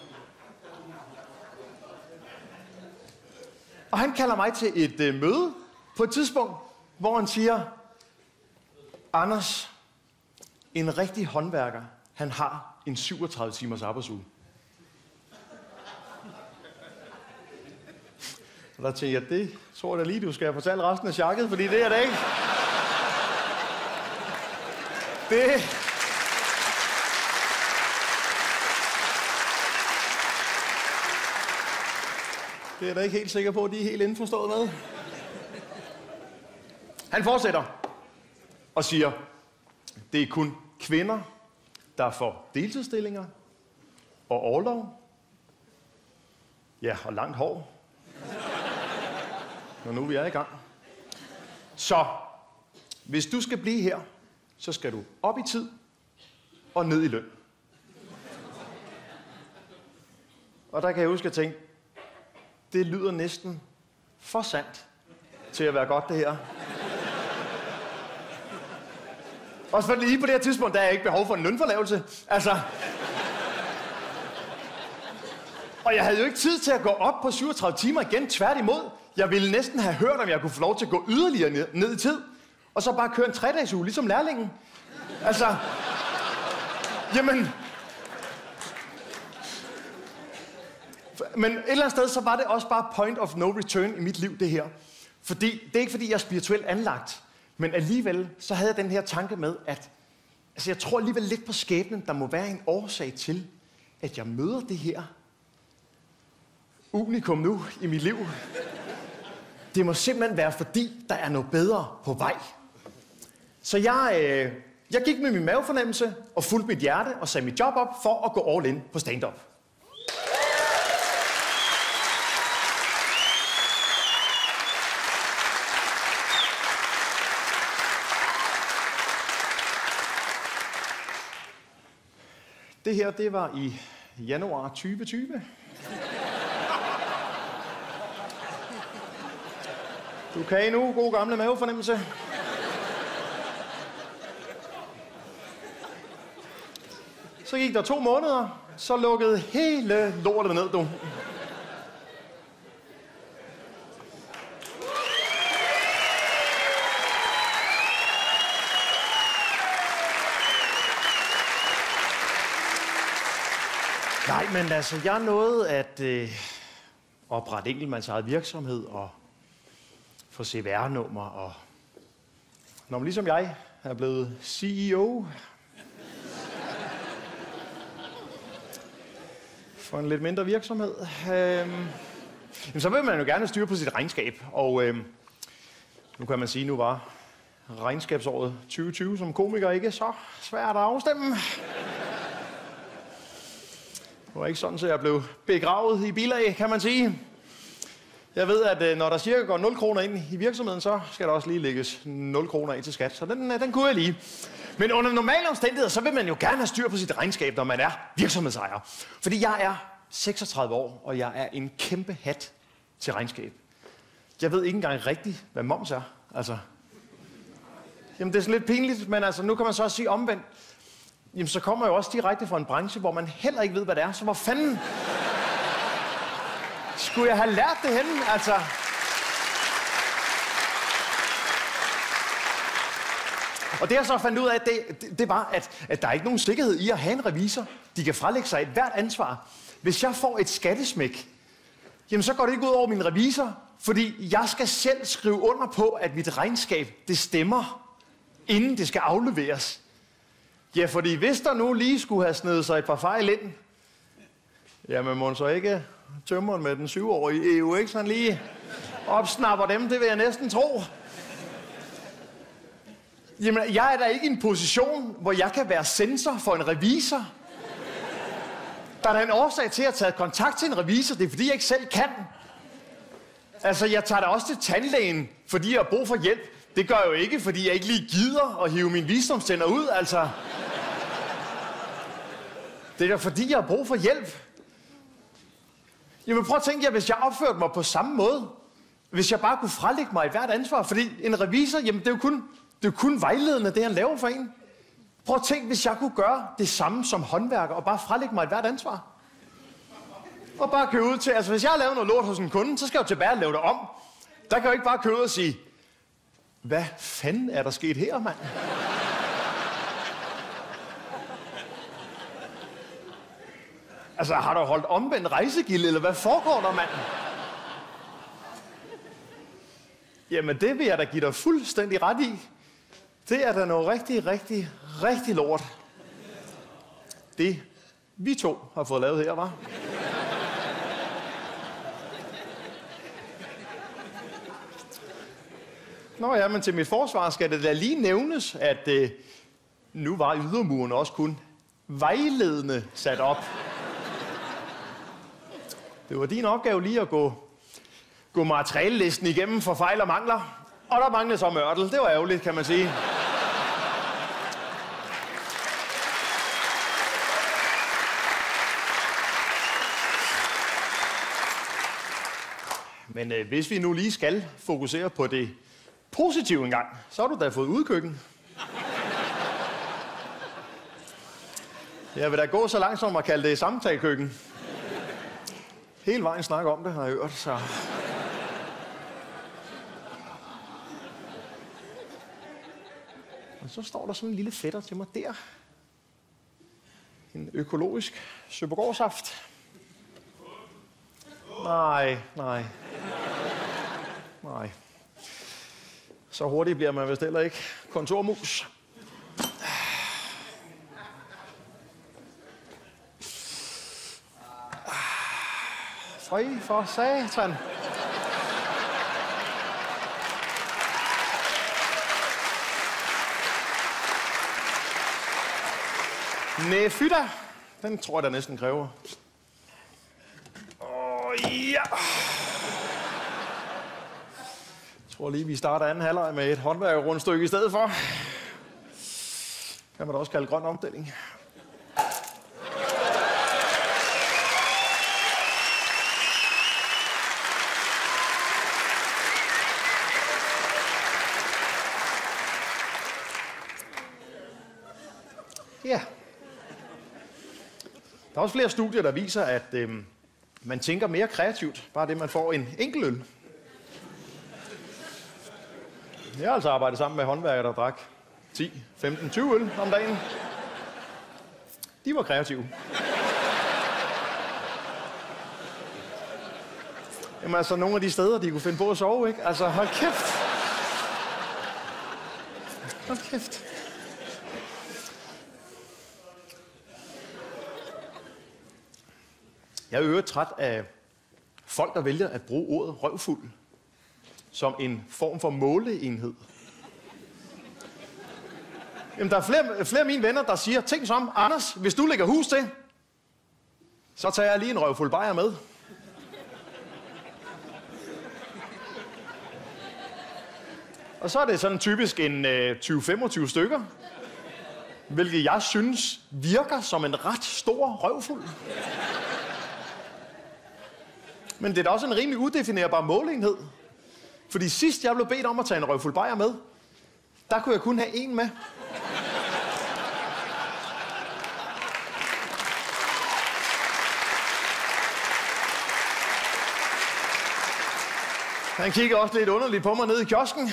S2: Og han kalder mig til et øh, møde på et tidspunkt, hvor han siger, Anders, en rigtig håndværker, han har en syvogtredive timers arbejdsuge. Og der tænker jeg, det tror jeg da lige, du skal fortælle resten af sjakket, fordi det er det ikke. Det... Det er jeg da ikke helt sikker på, at de er helt indforstået med. Han fortsætter og siger, det er kun kvinder, der får deltidsstillinger og orlov. Ja, og langt hår. Når nu vi er i gang. Så, hvis du skal blive her, så skal du op i tid og ned i løn. Og der kan jeg huske at tænke, det lyder næsten for sandt til at være godt det her. Også fordi lige på det her tidspunkt, der er jeg ikke behov for en lønforlavelse. Altså... Og jeg havde jo ikke tid til at gå op på syvogtredive timer igen, tværtimod. Jeg ville næsten have hørt, om jeg kunne få lov til at gå yderligere ned, ned i tid. Og så bare køre en tre-dages uge, ligesom lærlingen. Altså... Jamen... Men et eller andet sted, så var det også bare point of no return i mit liv, det her. Fordi, det er ikke fordi, jeg er spirituelt anlagt. Men alligevel, så havde jeg den her tanke med, at... Altså, jeg tror alligevel lidt på skæbnen, der må være en årsag til, at jeg møder det her unikum nu i mit liv. Det må simpelthen være, fordi der er noget bedre på vej. Så jeg, øh, jeg gik med min mavefornemmelse og fulgte mit hjerte og sagde mit job op for at gå all in på stand-up. Det her, det var i januar tyve tyve. Du kan endnu, god gamle mavefornemmelse. Så gik der to måneder, så lukkede hele lortet ned, du. Nej, men altså, jeg nåede at øh, oprette enkeltmands eget virksomhed og få C V R-nummer, og når man ligesom jeg er blevet C E O for en lidt mindre virksomhed, øh, så vil man jo gerne styre på sit regnskab, og øh, nu kan man sige, nu var regnskabsåret tyve tyve som komiker ikke så svært at afstemme. Det var ikke sådan, så jeg blev begravet i bilag, kan man sige. Jeg ved, at når der cirka går nul kroner ind i virksomheden, så skal der også lige lægges nul kroner ind til skat. Så den, den kunne jeg lige. Men under normale omstændigheder, så vil man jo gerne have styr på sit regnskab, når man er virksomhedsejer. Fordi jeg er seksogtredive år, og jeg er en kæmpe hat til regnskab. Jeg ved ikke engang rigtigt, hvad moms er. Altså, jamen, det er sådan lidt pinligt, men altså, nu kan man så også sige omvendt. Jamen, så kommer jeg jo også direkte fra en branche, hvor man heller ikke ved, hvad det er. Så hvor fanden skulle jeg have lært det henne? Altså... Og det jeg så fandt ud af, det, det, det var, at, at der er ikke nogen sikkerhed i at have en revisor. De kan frelægge sig et hvert ansvar. Hvis jeg får et skattesmæk, jamen så går det ikke ud over min revisor, fordi jeg skal selv skrive under på, at mit regnskab, det stemmer, inden det skal afleveres. Ja, fordi hvis der nu lige skulle have snedet sig et par fejl ind, jamen må så ikke Tømmeren med den syvårige E U, ikke? Sådan lige opsnapper dem, det vil jeg næsten tro. Jamen, jeg er da ikke i en position, hvor jeg kan være censor for en revisor. Der er da en årsag til at tage kontakt til en revisor, det er fordi, jeg ikke selv kan. Altså, jeg tager da også til tandlægen, fordi jeg har brug for hjælp. Det gør jeg jo ikke, fordi jeg ikke lige gider at hive mine visdomstænder ud, altså. Det er da fordi, jeg har brug for hjælp. Jamen, prøv at tænke jer, hvis jeg opførte mig på samme måde. Hvis jeg bare kunne frelægge mig et hvert ansvar. Fordi en revisor, jamen, det er jo kun, det er jo kun vejledende, det han laver for en. Prøv at tænke, hvis jeg kunne gøre det samme som håndværker, og bare frelægge mig et hvert ansvar. Og bare køre ud til, altså hvis jeg har lavet noget lort hos en kunde, så skal jeg jo tilbage og lave det om. Der kan jeg jo ikke bare køre ud og sige, hvad fanden er der sket her, mand? Altså, har du holdt omvendt rejsegilde, eller hvad foregår der, mand? Jamen, det vil jeg da give dig fuldstændig ret i. Det er da noget rigtig, rigtig, rigtig lort. Det, vi to har fået lavet her, hva'? Nå ja, men til mit forsvar skal det da lige nævnes, at øh, nu var ydermuren også kun vejledende sat op. Det var din opgave lige at gå, gå materialelisten igennem for fejl og mangler. Og der manglede så mørtel. Det var ærgerligt, kan man sige. Men øh, hvis vi nu lige skal fokusere på det positive engang, så har du da fået udkøkken. Jeg vil da gå så langt som at kalde det samtalekøkken. Hele vejen snakker om det, har jeg hørt, så... Og så står der sådan en lille fætter til mig der. En økologisk Søbergårdsaft. Nej, nej. Nej. Så hurtigt bliver man vist heller ikke kontormus. Fri for satan. Næh, fy da. Den tror jeg, der næsten kræver. Åh, ja. Jeg tror lige, vi starter anden halvleg med et håndværkerrundstykke i stedet for. Kan man da også kalde grøn omstilling. Ja. Der er også flere studier, der viser, at øh, man tænker mere kreativt, bare det, man får en enkelt øl. Jeg har altså arbejdet sammen med håndværkere, der drak ti, femten, tyve øl om dagen. De var kreative. Jamen altså, nogle af de steder, de kunne finde på at sove, ikke? Altså, hold kæft. Hold kæft. Jeg er jo træt af folk, der vælger at bruge ordet røvfuld som en form for måleenhed. Jamen, der er flere, flere af mine venner, der siger ting som, Anders, hvis du lægger hus til, så tager jeg lige en røvfuld bajer med. Og så er det sådan typisk en øh, tyve til femogtyve stykker, hvilket jeg synes virker som en ret stor røvfuld. Men det er da også en rimelig udefinerbar måleenhed. Fordi sidst jeg blev bedt om at tage en røvfuld bajer med, der kunne jeg kun have en med. Han kigger også lidt underligt på mig nede i kiosken.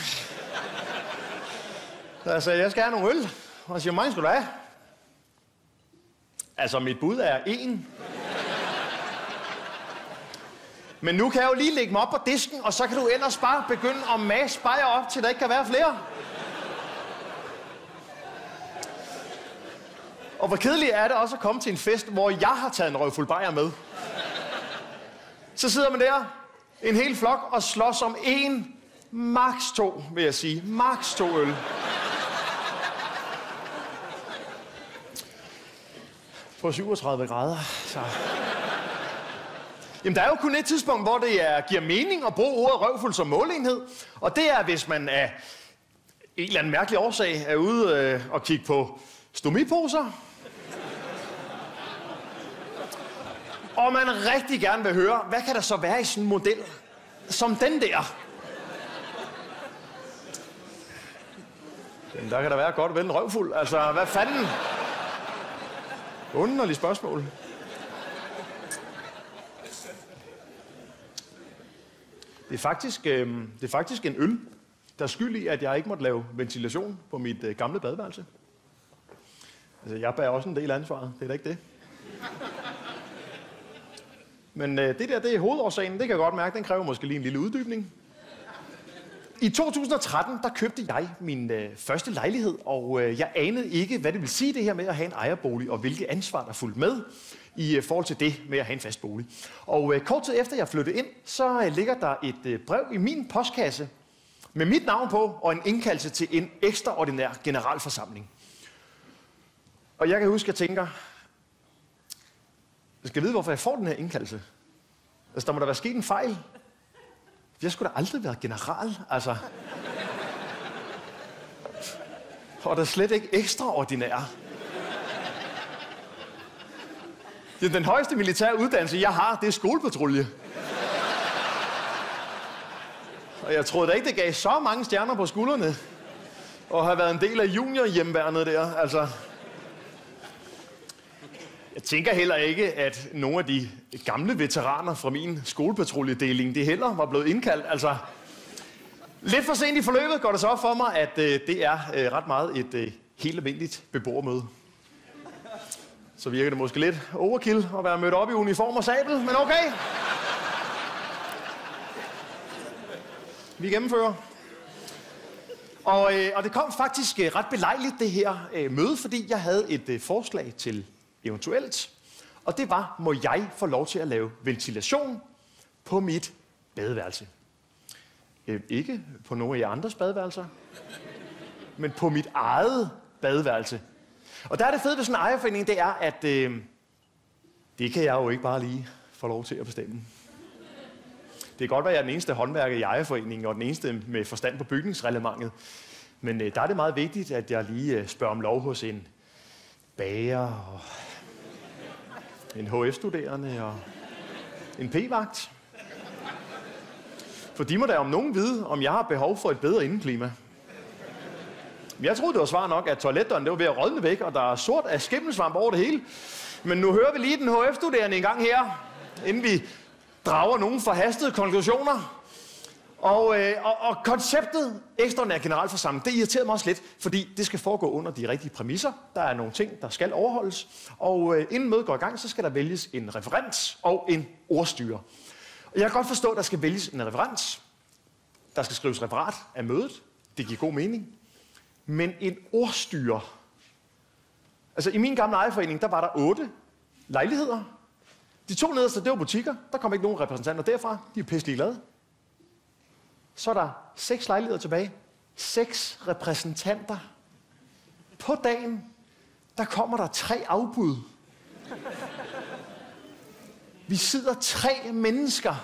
S2: Jeg sagde, jeg skal have nogle øl. Og han siger, mange skal du have? Altså, mit bud er en. Men nu kan jeg jo lige lægge mig op på disken, og så kan du ellers bare begynde at mase bajer op, til der ikke kan være flere. Og hvor kedeligt er det også at komme til en fest, hvor jeg har taget en røvfuld bajer med. Så sidder man der, en hel flok, og slås om en, max to, vil jeg sige. Max to øl. På syvogtredive grader, så... Jamen, der er jo kun et tidspunkt, hvor det er, giver mening at bruge ordet røvfuld som måleenhed. Og det er, hvis man af en eller anden mærkelig årsag er ude øh, og kigge på stomiposer. Og man rigtig gerne vil høre, hvad kan der så være i sådan en model som den der? Jamen, der kan der være godt og vel en røvfuld. Altså, hvad fanden? Underligt spørgsmål. Det er faktisk, øh, det er faktisk en øl, der er skyld i, at jeg ikke måtte lave ventilation på mit øh, gamle badeværelse. Altså, jeg bærer også en del af ansvaret. Det er da ikke det. Men øh, det der, det er hovedårsagen. Det kan jeg godt mærke. Den kræver måske lige en lille uddybning. I to tusind og tretten, der købte jeg min øh, første lejlighed, og øh, jeg anede ikke, hvad det vil sige det her med at have en ejerbolig, og hvilke ansvar der fulgte med i øh, forhold til det med at have en fast bolig. Og øh, kort tid efter jeg flyttede ind, så øh, ligger der et øh, brev i min postkasse med mit navn på, og en indkaldelse til en ekstraordinær generalforsamling. Og jeg kan huske, at jeg tænker, jeg skal vide, hvorfor jeg får den her indkaldelse. Altså, der må der være sket en fejl. Jeg skulle da aldrig være general, altså. Og der er slet ikke ekstraordinær. Ja, den højeste militære uddannelse, jeg har, det er skolepatrulje. Og jeg troede da ikke, det gav så mange stjerner på skuldrene. Og have været en del af juniorhjemværnet der, altså. Jeg tænker heller ikke, at nogle af de gamle veteraner fra min skolepatruljedeling, det heller var blevet indkaldt. Altså, lidt for sent i forløbet går det så op for mig, at øh, det er øh, ret meget et øh, helt almindeligt beboermøde. Så virker det måske lidt overkill at være mødt op i uniform og sabel, men okay. Vi gennemfører. Og, øh, og det kom faktisk øh, ret belejligt, det her øh, møde, fordi jeg havde et øh, forslag til eventuelt. Og det var, må jeg få lov til at lave ventilation på mit badeværelse. Øh, ikke på nogle af jer andres badeværelser, men på mit eget badeværelse. Og der er det fede ved sådan en ejerforening, det er, at øh, det kan jeg jo ikke bare lige få lov til at bestemme. Det kan godt være, at jeg er den eneste håndværker i ejerforeningen, og den eneste med forstand på bygningsreglementet. Men øh, der er det meget vigtigt, at jeg lige øh, spørger om lov hos en bager, og en H F-studerende og en P-vagt. For de må da om nogen vide, om jeg har behov for et bedre indeklima. Jeg troede, det var svar nok, at toiletdøren det var ved at rådne væk, og der er sort af skimmelsvamp over det hele. Men nu hører vi lige den H F-studerende en gang her, inden vi drager nogle forhastede konklusioner. Og, øh, og, og konceptet ekstraordinær generalforsamling, det irriterede mig også lidt, fordi det skal foregå under de rigtige præmisser. Der er nogle ting, der skal overholdes. Og øh, inden mødet går i gang, så skal der vælges en referent og en ordstyrer. Og jeg kan godt forstå, at der skal vælges en referent. Der skal skrives referat af mødet. Det giver god mening. Men en ordstyrer. Altså i min gamle ejerforening, der var der otte lejligheder. De to nederste, det var butikker. Der kom ikke nogen repræsentanter derfra. De er pisselig glade. Så er der seks lejligheder tilbage. Seks repræsentanter. På dagen, der kommer der tre afbud. Vi sidder tre mennesker.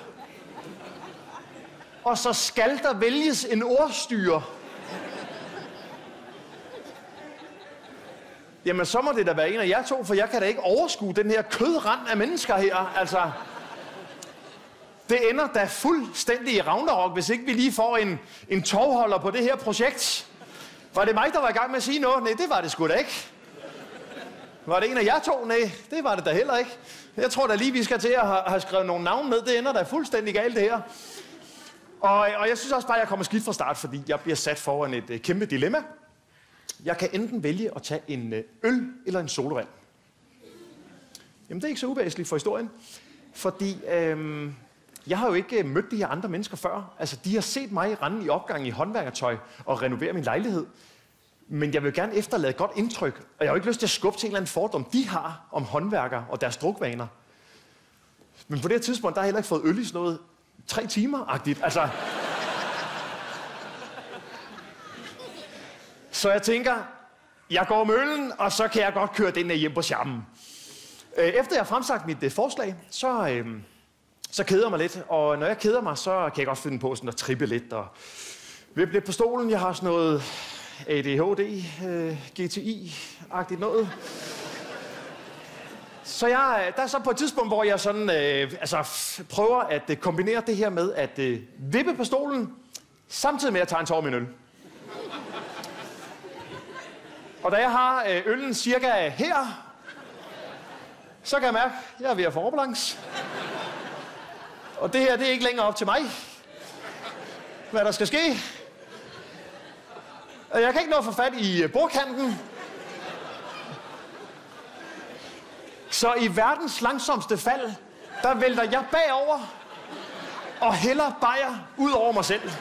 S2: Og så skal der vælges en ordstyrer. Jamen, så må det da være en af jer to, for jeg kan da ikke overskue den her kødrand af mennesker her. Altså, det ender da fuldstændig i Ragnarok, hvis ikke vi lige får en, en tovholder på det her projekt. Var det mig, der var i gang med at sige noget? Nej, det var det sgu da ikke. Var det en af jer to? Nej, det var det da heller ikke. Jeg tror da lige, vi skal til at have, have skrevet nogle navne ned. Det ender da fuldstændig galt, det her. Og, og jeg synes også bare, at jeg kommer skidt fra start, fordi jeg bliver sat foran et uh, kæmpe dilemma. Jeg kan enten vælge at tage en øl eller en sodavand. Jamen, det er ikke så uvæsentligt for historien. Fordi øhm, jeg har jo ikke mødt de her andre mennesker før. Altså, de har set mig rende i opgangen i håndværkertøj og renovere min lejlighed. Men jeg vil gerne efterlade et godt indtryk. Og jeg har jo ikke lyst til at skubbe til en eller anden fordom, de har om håndværkere og deres drukvaner. Men på det her tidspunkt, der har jeg heller ikke fået øl i sådan noget tre timer-agtigt. Altså... Så jeg tænker, jeg går med øllen, og så kan jeg godt køre den her hjem på charmen. Efter jeg har fremsagt mit forslag, så, øh, så keder jeg mig lidt. Og når jeg keder mig, så kan jeg godt finde på sådan at trippe lidt og vippe lidt på stolen. Jeg har sådan noget A D H D, øh, G T I-agtigt noget. Så jeg, der er så på et tidspunkt, hvor jeg sådan, øh, altså, prøver at øh, kombinere det her med at øh, vippe på stolen, samtidig med at tage en tår min øl. Og da jeg har øh, øllen cirka her, så kan jeg mærke, at jeg er ved at få overbalance. Og det her, det er ikke længere op til mig, hvad der skal ske. Og jeg kan ikke nå at få fat i bordkanten. Så i verdens langsomste fald, der vælter jeg bagover og hælder bajer ud over mig selv.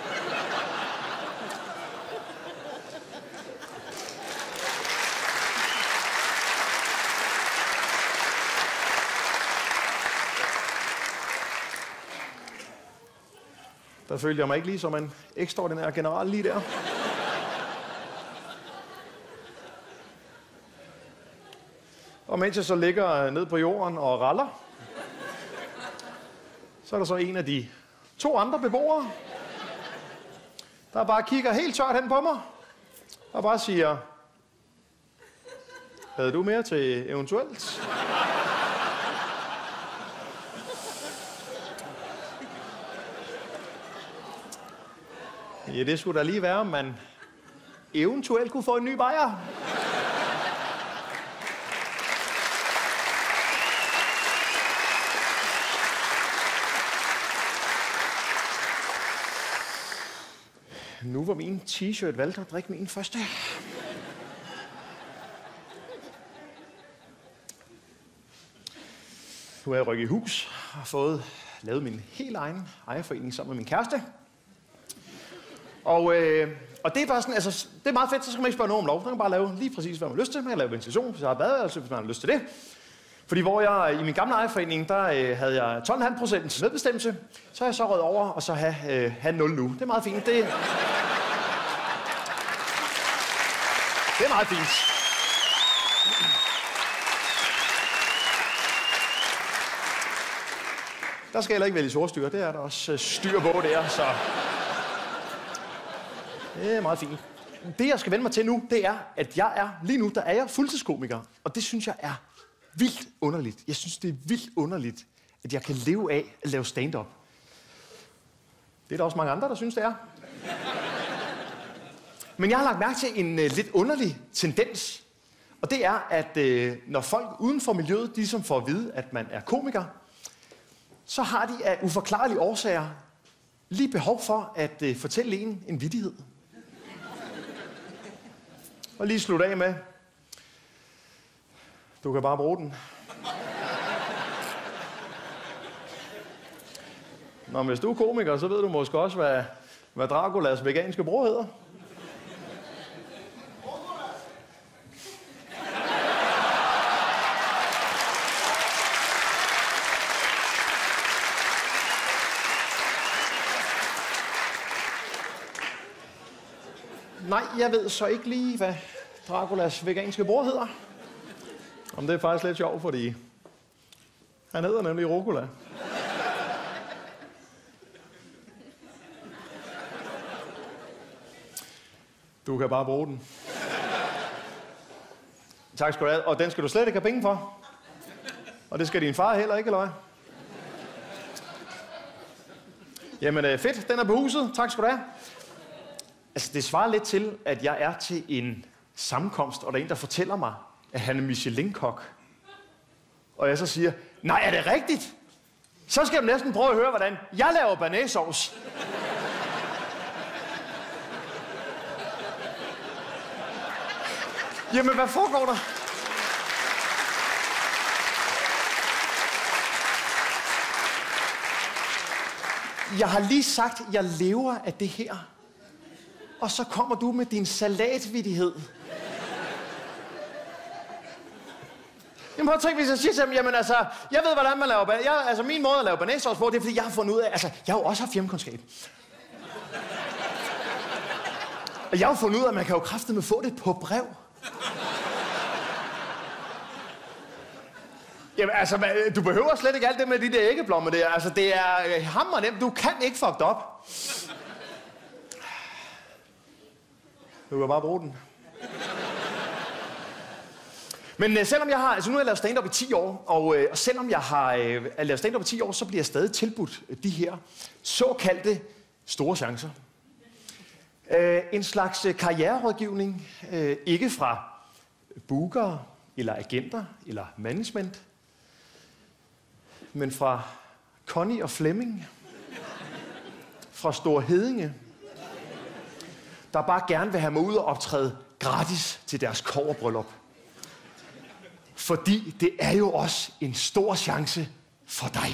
S2: Der følte jeg mig ikke lige som en ekstraordinær general lige der. Og mens jeg så ligger ned på jorden og raller, så er der så en af de to andre beboere, der bare kigger helt tørt hen på mig, og bare siger, havde du mere til eventuelt? Ja, det skulle da lige være, om man eventuelt kunne få en ny bajer. Nu var min t-shirt valgt at drikke min første. Nu er jeg rykket i hus og fået lavet min helt egen ejerforening sammen med min kæreste. Og, øh, og det er bare sådan, altså, det er meget fedt, så skal man ikke spørge nogen om lov. Så kan man bare lave lige præcis, hvad man har lyst til. Man kan lave ventilation, hvis jeg har badeværelse, hvis man har lyst til det. Fordi hvor jeg i min gamle ejerforening, der øh, havde jeg tolv komma fem procent medbestemmelse, så har jeg så røget over og så have, øh, have nul nu. Det er meget fint. Det, det er meget fint. Der skal heller ikke vælge ordstyr. Det er der også styr på der, så... Det er meget fint. Det, jeg skal vende mig til nu, det er, at jeg er, lige nu, der er jeg fuldtidskomiker. Og det synes jeg er vildt underligt. Jeg synes, det er vildt underligt, at jeg kan leve af at lave stand-up. Det er der også mange andre, der synes, det er. Men jeg har lagt mærke til en uh, lidt underlig tendens. Og det er, at uh, når folk uden for miljøet, de som får at vide, at man er komiker, så har de af uforklarlige årsager lige behov for at uh, fortælle en en vittighed. Og lige slutte af med, du kan bare bruge den. Nå, hvis du er komiker, så ved du måske også, hvad, hvad Draculas veganske bror hedder. Nej, jeg ved så ikke lige, hvad Draculas veganske bror hedder. Om det er faktisk lidt sjovt, fordi han hedder nemlig Rucola. Du kan bare bruge den. Tak skal du have. Og den skal du slet ikke have penge for. Og det skal din far heller ikke, eller hvad? Jamen fedt, den er på huset. Tak skal du have. Altså, det svarer lidt til, at jeg er til en sammenkomst, og der er en, der fortæller mig, at han er Michelin-kok. Og jeg så siger, nej, er det rigtigt? Så skal du næsten prøve at høre, hvordan jeg laver banæssauce. Jamen, hvad foregår der? Jeg har lige sagt, at jeg lever af det her. Og så kommer du med din salatvittighed. Jamen prøv at tænke, hvis jeg siger til dem, jamen altså, jeg ved, hvordan man laver... Jeg, altså, min måde at lave banæssauce på, det er, fordi jeg har fundet ud af... Altså, jeg har jo også haft hjemmekundskab. Og jeg har fundet ud af, at man kan jo kraftedeme få det på brev. Jamen altså, du behøver slet ikke alt det med de der æggeblommer der. Altså, det er hammer nemt. Du kan ikke fuck det op. Du kan bare bruge den. Men øh, selvom jeg har... Altså, nu har jeg lavet stand-up i ti år, og, øh, og selvom jeg har øh, lavet stand-up i ti år, så bliver jeg stadig tilbudt de her såkaldte store chancer. Øh, en slags øh, karriererådgivning, øh, ikke fra bookere, eller agenter, eller management, men fra Connie og Flemming, fra Store Hedinge, der bare gerne vil have mig ud og optræde gratis til deres kobberbryllup. Fordi det er jo også en stor chance for dig.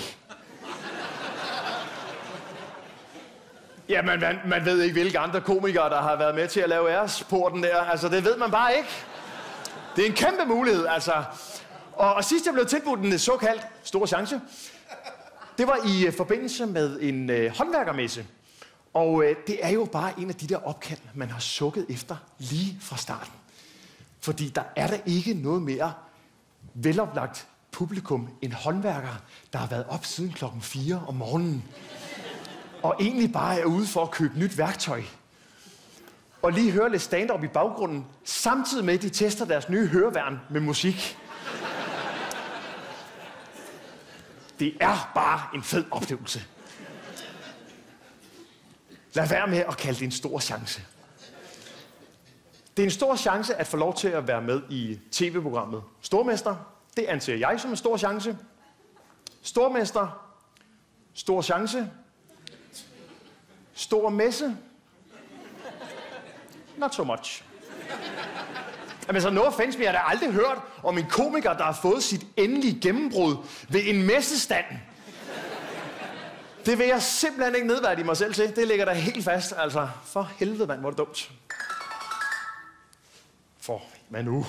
S2: Ja, man, man, man ved ikke, hvilke andre komikere, der har været med til at lave æresporten der. Altså, det ved man bare ikke. Det er en kæmpe mulighed, altså. Og, og sidst jeg blev tilbudt en såkaldt stor chance, det var i uh, forbindelse med en uh, håndværkermesse. Og uh, det er jo bare en af de der opkald, man har sukket efter lige fra starten. Fordi der er der ikke noget mere veloplagt publikum end håndværkere, der har været op siden klokken fire om morgenen. Og egentlig bare er ude for at købe nyt værktøj. Og lige høre lidt stand-up i baggrunden, samtidig med, at de tester deres nye høreværn med musik. Det er bare en fed oplevelse. Lad være med at kalde det en stor chance. Det er en stor chance at få lov til at være med i tv-programmet Stormester. Det anser jeg som en stor chance. Stormester. Stor chance. Stor messe. Not so much. Jamen så no offense, men jeg har da aldrig hørt om en komiker, der har fået sit endelige gennembrud ved en messestand. Det vil jeg simpelthen ikke nedværdige mig selv til. Det ligger der helt fast. Altså, for helvede, mand, hvor er det dumt. For, hvad nu?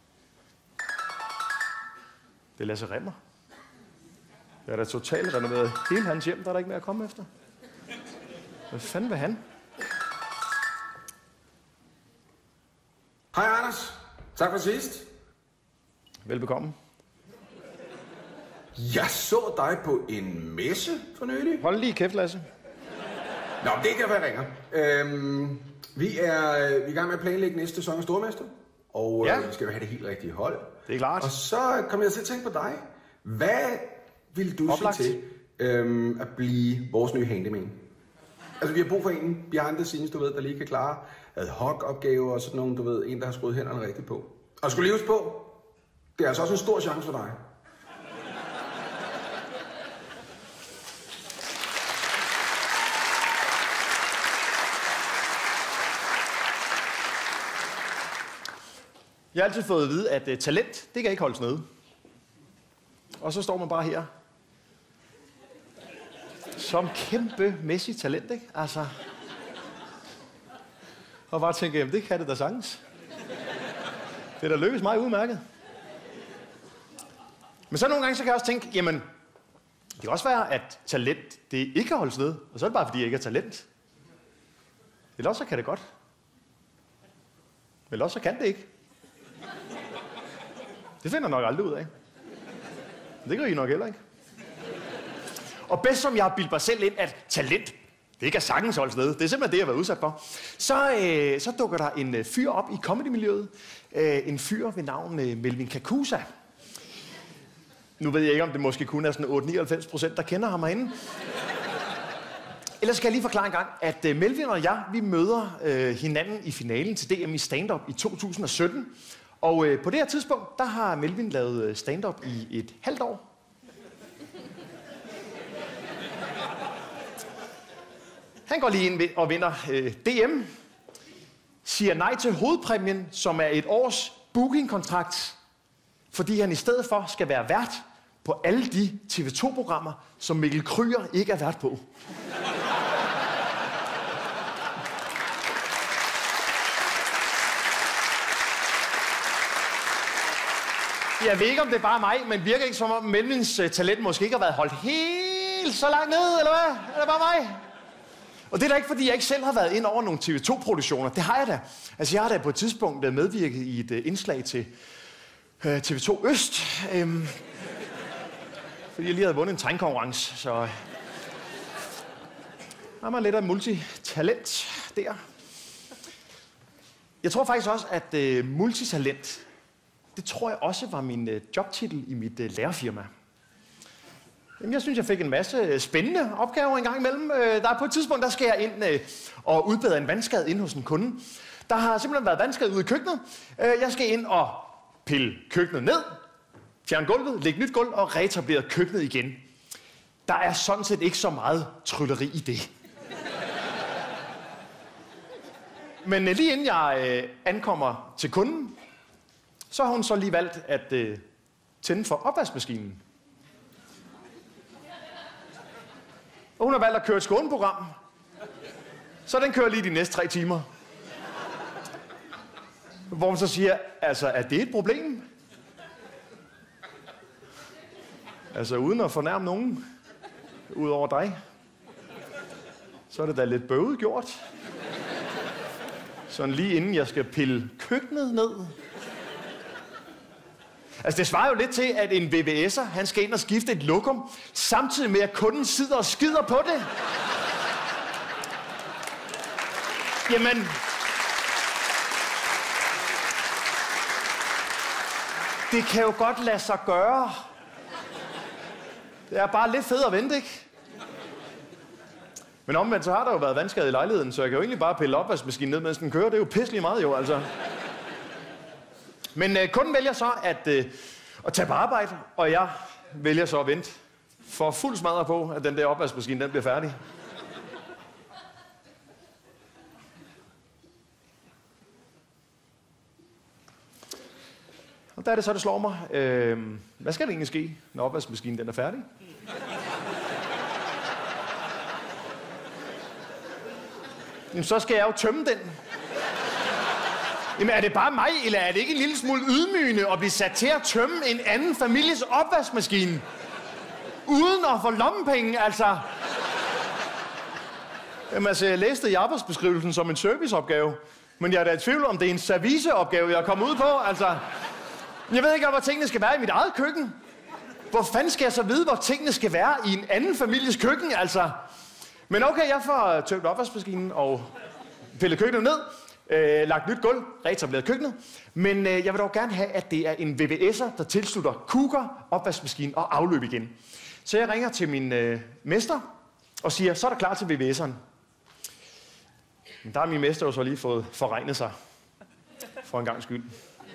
S2: Det er Lasse Rimmer. Jeg er da totalt renoveret hele hans hjem, der er der ikke mere at komme efter. Hvad fanden vil han?
S6: Hej Anders. Tak for sidst.
S2: Velbekomme.
S6: Jeg så dig på en messe for nylig.
S2: Hold lige kæft, Lasse.
S6: Nå, det kan være, jeg ringer. Øhm, vi, er, vi er i gang med at planlægge næste sæson af Stormester. Og
S2: ja.
S6: øh, vi skal jo have det helt rigtige hold.
S2: Det er klart.
S6: Og så kom jeg til at tænke på dig. Hvad vil du
S2: Oplagt.
S6: sige til øhm, at blive vores nye handyman? Altså, vi har brug for en behind the scenes, du ved, der lige kan klare ad hoc opgaver og sådan nogle, du ved, en, der har skruet hænderne rigtigt på. Og skulle leves på, det er altså også en stor chance for dig.
S2: Jeg har altid fået at vide, at uh, talent, det kan ikke holdes nede. Og så står man bare her. Som kæmpe-mæssigt talent, ikke? Altså. Og bare tænke, jamen det kan det da sagtens. Det er da lykkes mig udmærket. Men så nogle gange, så kan jeg også tænke, jamen, det kan også være, at talent, det ikke kan holdes nede. Og så er det bare, fordi jeg ikke har talent. Eller også så kan det godt. Eller også så kan det ikke. Det finder jeg nok aldrig ud af. Det gør I nok heller ikke. Og bedst som jeg har bildt mig selv ind, at talent, det kan sagtens holdes nede. Det er simpelthen det, jeg har været udsat for. Så, øh, så dukker der en øh, fyr op i comedy-miljøet. Øh, en fyr ved navn øh, Melvin Kakusa. Nu ved jeg ikke, om det måske kun er sådan otte til nioghalvfems procent, der kender ham herinde. Ellers skal jeg lige forklare en gang, at øh, Melvin og jeg, vi møder øh, hinanden i finalen til D M i stand-up i to tusind og sytten. Og øh, på det her tidspunkt, der har Melvin lavet stand-up i et halvt år. Han går lige ind og vinder øh, D M, siger nej til hovedpræmien, som er et års bookingkontrakt, fordi han i stedet for skal være vært på alle de T V to-programmer, som Mikkel Kryger ikke er vært på. Jeg ved ikke, om det er bare mig, men virker ikke som om Melvins talent måske ikke har været holdt helt så langt ned, eller hvad? Er det bare mig? Og det er da ikke, fordi jeg ikke selv har været ind over nogle T V to-produktioner. Det har jeg da. Altså, jeg har da på et tidspunkt medvirket i et uh, indslag til uh, T V to Øst. Um, fordi jeg lige havde vundet en tegnkonkurrence, så... Der er lidt af multitalent der. Jeg tror faktisk også, at uh, multitalent, det tror jeg også var min uh, jobtitel i mit uh, lærerfirma. Jamen, jeg synes, jeg fik en masse spændende opgaver en gang imellem. Der er på et tidspunkt, der skal jeg ind uh, og udbedre en vandskade inde hos en kunde. Der har simpelthen været vandskade ude i køkkenet. Uh, jeg skal ind og pille køkkenet ned, fjerne gulvet, lægge nyt gulv og reetablere køkkenet igen. Der er sådan set ikke så meget trylleri i det. Men uh, lige inden jeg uh, ankommer til kunden, så har hun så lige valgt at uh, tænde for opvaskemaskinen. Og hun har valgt at køre et skåneprogram. Så den kører lige de næste tre timer. Hvor hun så siger, altså, er det et problem? Altså, uden at fornærme nogen, udover dig, så er det da lidt bøvet gjort. Sådan lige inden jeg skal pille køkkenet ned. Altså, det svarer jo lidt til, at en V V S'er, han skal ind og skifte et lokum, samtidig med, at kunden sidder og skider på det. Jamen... Det kan jo godt lade sig gøre. Det er bare lidt fedt at vente, ikke? Men omvendt, så har der jo været vandskade i lejligheden, så jeg kan jo egentlig bare pille opvaskemaskinen ned, mens den kører. Det er jo pisselig meget jo, altså. Men øh, kunden vælger så at, øh, at tage på arbejde, og jeg vælger så at vente for fuld smadret på, at den der opvaskemaskine, den bliver færdig. Og der er det så, det slår mig. Øh, hvad skal det egentlig ske, når opvaskemaskinen den er færdig? Jamen, så skal jeg jo tømme den. Jamen, er det bare mig, eller er det ikke en lille smule ydmygende at blive sat til at tømme en anden families opvaskemaskine? Uden at få lommepenge, altså. Jamen, altså, jeg læste i arbejdsbeskrivelsen som en serviceopgave. Men jeg er da i tvivl om, det er en serviceopgave, jeg er kommet ud på, altså. Jeg ved ikke, hvor tingene skal være i mit eget køkken. Hvor fanden skal jeg så vide, hvor tingene skal være i en anden families køkken, altså? Men okay, jeg får tømt opvaskemaskinen og pillet køkkenet ned. Øh, lagt nyt gulv, reetableret køkkenet. Men øh, jeg vil dog gerne have, at det er en V V S'er, der tilslutter kuker, opvaskemaskine og afløb igen. Så jeg ringer til min øh, mester og siger, så er der klar til V V S'eren. Men der har min mester jo så lige fået forregnet sig. For en gang skyld.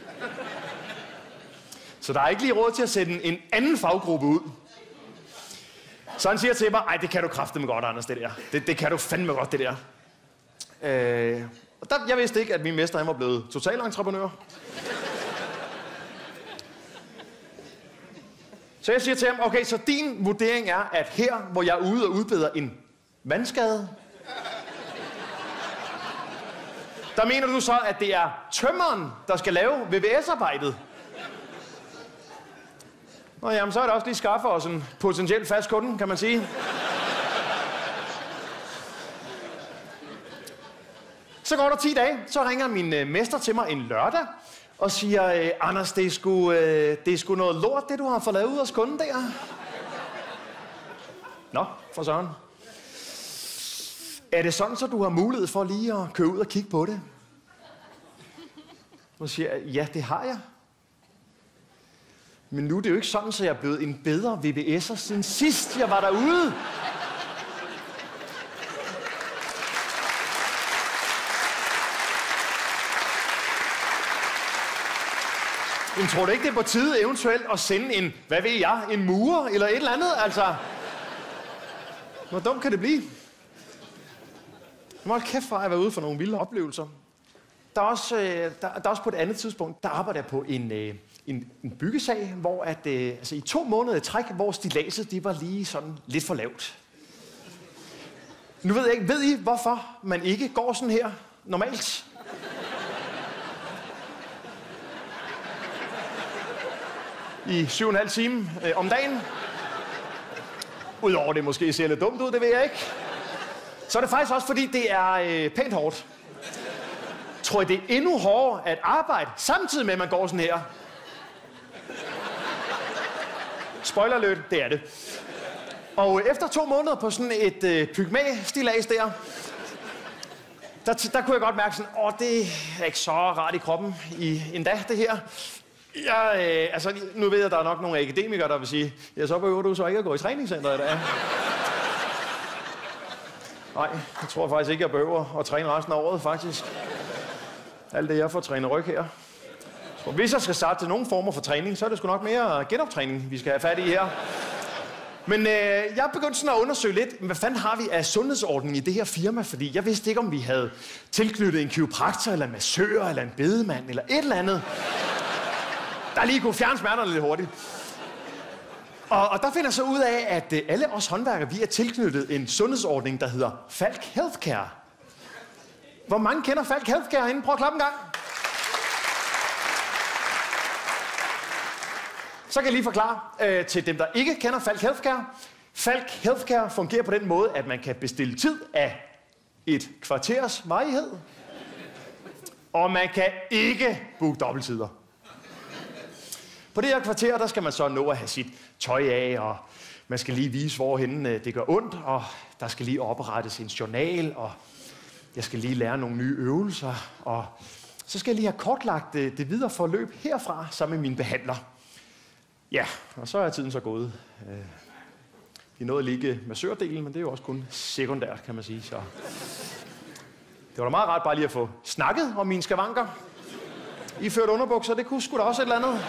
S2: Så der er ikke lige råd til at sætte en anden faggruppe ud. Så han siger til mig, ej, det kan du kraftedeme godt, Anders, det der. Det, det kan du fandme godt, det der. Øh, og der, jeg vidste ikke, at min mester han var blevet totalentreprenør. Så jeg siger til ham, okay, så din vurdering er, at her, hvor jeg er ude og udbedre en vandskade, der mener du så, at det er tømmeren, der skal lave V V S-arbejdet? Nå jamen, så er det også lige skaffe os en potentielt fast kunde, kan man sige. Så går der ti dage, så ringer min øh, mester til mig en lørdag og siger, øh, Anders, det er, sgu, øh, det er sgu noget lort, det du har fået lavet ud hos kunden der. Nå, for søren. Er det sådan, så du har mulighed for lige at køre ud og kigge på det? Så siger jeg, ja, det har jeg. Men nu er det jo ikke sådan, så jeg er blevet en bedre V V S'er siden sidst, jeg var derude. Men tror du ikke, det er på tide eventuelt at sende en, hvad ved jeg, en murer eller et eller andet, altså? Hvor dumt kan det blive? Jeg må holde kæft for, at jeg var ude for nogle vilde oplevelser. Der er også, øh, der, der er også på et andet tidspunkt, der arbejder jeg på en, øh, en, en byggesag, hvor at, øh, altså i to måneder i træk, hvor stilladset, det var lige sådan lidt for lavt. Nu ved jeg ikke, ved I, hvorfor man ikke går sådan her normalt? i syv og en halv time øh, om dagen. Udover det måske ser lidt dumt ud, det ved jeg ikke. Så er det faktisk også, fordi det er øh, pænt hårdt. Tror jeg, det er endnu hårdere at arbejde, samtidig med, at man går sådan her. Spoiler alert, det er det. Og efter to måneder på sådan et øh, pygmæ-stillads der, der, der kunne jeg godt mærke sådan, åh, det er ikke så rart i kroppen i endda, det her. Jeg, øh, altså, nu ved jeg, at der er nok nogle akademikere, der vil sige, ja, så behøver du så ikke at gå i træningscenter i dag. Nej, jeg tror faktisk ikke, jeg behøver at træne resten af året, faktisk. Alt det, jeg får trænet ryg her. Så hvis jeg skal starte til nogle former for træning, så er det sgu nok mere genoptræning, vi skal have fat i her. Men øh, jeg er begyndt sådan at undersøge lidt, hvad fanden har vi af sundhedsordning i det her firma? Fordi jeg vidste ikke, om vi havde tilknyttet en kiropraktor, eller en massør, eller en bedemand, eller et eller andet, der lige kunne fjerne smerterne lidt hurtigt. Og, og der finder jeg så ud af, at øh, alle os håndværkere, vi er tilknyttet en sundhedsordning, der hedder Falck Healthcare. Hvor mange kender Falck Healthcare herinde? Prøv at klappe en gang. Så kan jeg lige forklare øh, til dem, der ikke kender Falck Healthcare. Falck Healthcare fungerer på den måde, at man kan bestille tid af et kvarters varighed. Og man kan ikke booke dobbelttider. På det her kvarter, der skal man så nå at have sit tøj af, og man skal lige vise, hvorhen det gør ondt, og der skal lige oprettes en journal, og jeg skal lige lære nogle nye øvelser, og så skal jeg lige have kortlagt det, det videre forløb herfra sammen med min behandler. Ja, og så er tiden så gået. Vi nåede at ligge massørdelen, men det er jo også kun sekundært, kan man sige. Så det var da meget rart bare lige at få snakket om mine skavanker. Iført underbukser, det kunne sgu da også et eller andet.